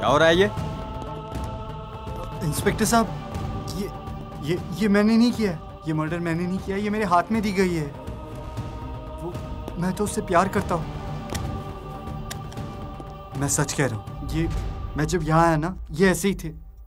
क्या हो रहा है ये? इंस्पेक्टर साहब, ये ये ये मैंने नहीं किया है। ये मर्डर मैंने नहीं किया, ये मेरे हाथ में दी गई है। वो मैं तो उससे प्यार करता हूँ। मैं सच कह रहा हूँ, ये मैं जब यहाँ आया ना, ये ऐसे ही थे।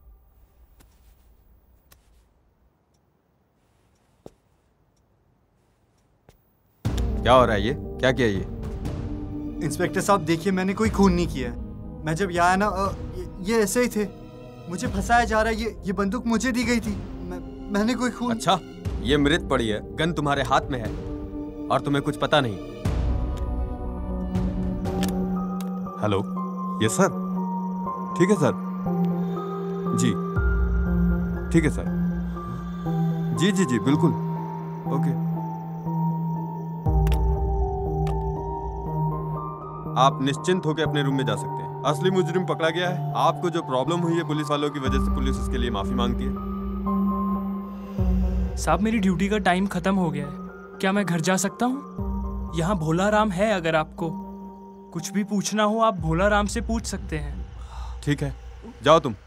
क्या हो रहा है ये? क्या किया ये? इंस्पेक्टर साहब देखिए, मैंने कोई खून नहीं किया है। मैं जब यहाँ आया ना, ये, ये ऐसे ही थे। मुझे फंसाया जा रहा है। ये ये बंदूक मुझे दी गई थी। मैं, मैंने कोई खून। अच्छा, ये मृत पड़ी है, गन तुम्हारे हाथ में है और तुम्हें कुछ पता नहीं। Hello, yes sir. ठीक है सर। जी ठीक है सर। जी जी जी बिल्कुल। ओके। आप निश्चिंत होकर अपने रूम में जा सकते हैं। असली मुजरिम पकड़ा गया है। आपको जो प्रॉब्लम हुई है पुलिस वालों की वजह से, पुलिस उसके लिए माफी मांगती है। साहब, मेरी ड्यूटी का टाइम खत्म हो गया है। क्या मैं घर जा सकता हूँ? यहाँ भोला राम है, अगर आपको कुछ भी पूछना हो आप भोला राम से पूछ सकते हैं। ठीक है, जाओ तुम।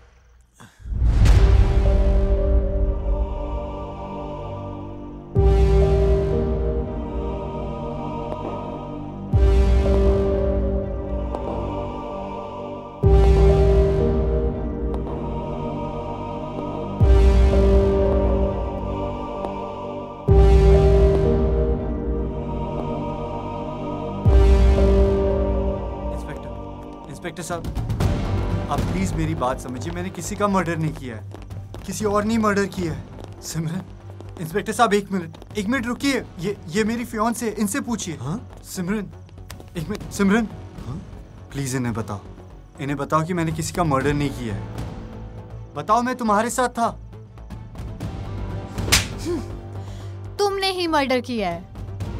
इंस्पेक्टर साहब, आप प्लीज मेरी बात समझिए। मैंने किसी का मर्डर नहीं किया है, किसी और ने मर्डर किया है। सिमरन, इंस्पेक्टर साहब एक मिनट, एक मिनट रुकिए। ये ये मेरी फियांसे है, इनसे पूछिए। हाँ? सिमरन, एक मिनट। सिमरन, हाँ? प्लीज इन्हें बताओ, इन्हें बताओ कि मैंने किसी का मर्डर नहीं किया है। बताओ, मैं तुम्हारे साथ था। तुमने ही मर्डर किया है।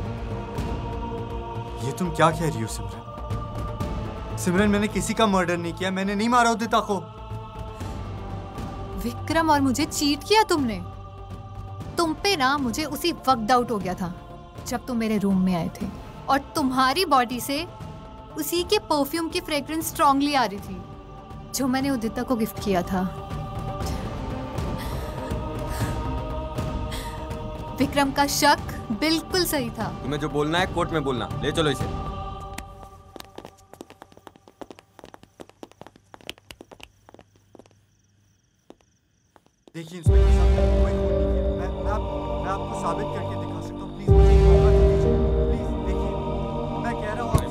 ये तुम क्या कह रही हो सिमरन? सिमरन, मैंने किसी का मर्डर नहीं किया। मैंने नहीं मारा उदिता को। विक्रम, और मुझे चीट किया तुमने। तुम पे ना मुझे उसी वक्त डाउट हो गया था जब तुम मेरे रूम में आए थे, और तुम्हारी बॉडी से उसी के परफ्यूम की फ्रेग्रेंस स्ट्रांगली आ रही थी जो मैंने उदिता को गिफ्ट किया था। विक्रम का शक बिल्कुल सही था। तुम्हें जो बोलना है कोर्ट में बोलना। ले चलो इसे। देखिए इंस्पेक्टर साहब, मैंने कोई खून नहीं किया। मैं मैं, आप, मैं आपको साबित करके दिखा सकता हूँ। प्लीज मुझे मौका तो दीजिए। प्लीज देखिए, मैं कह रहा हूँ आपसे।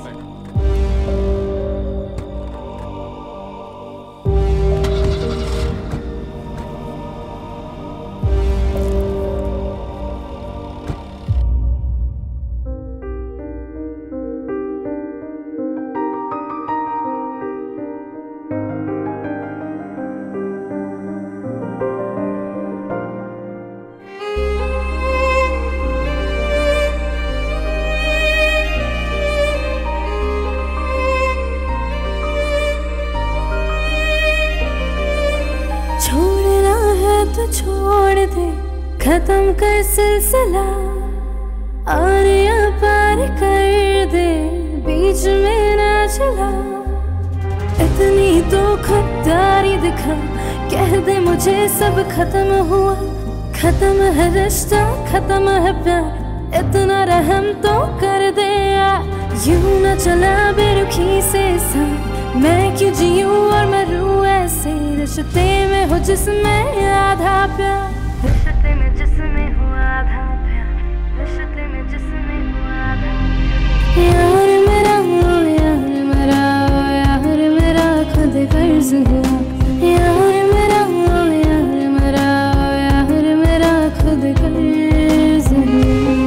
छोड़ दे, खत्म कर सिलसिला, और या पार कर दे, बीच में ना चला। इतनी तो खुददारी दिखा, कह दे मुझे सब खत्म हुआ। खत्म है रिश्ता, खत्म है प्यार, इतना रहम तो कर दे यार। यूं न चला बेरुखी से साथ, मैं क्यों जीऊं और मरूं ऐसे। रिश्ते में हो जिसमें आधा प्यार, रिश्ते में जिसमें हो आधा प्यार, रिश्ते में जिसमें हो आधा प्यार। यार मेरा ओ यार मेरा ओ यार मेरा खुद कर्ज हुआ। यार मेरा ओ यार मेरा ओ यार मेरा खुद कर्ज हुआ।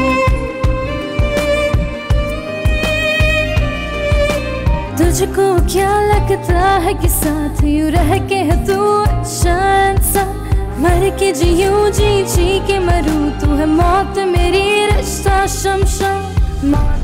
तुझको क्या लगता है कि साथ यूं रह के है तू अच्छा इंसान। मर के जीऊं जी जी के मरूं, तू है मौत मेरी रिश्ता शमशान।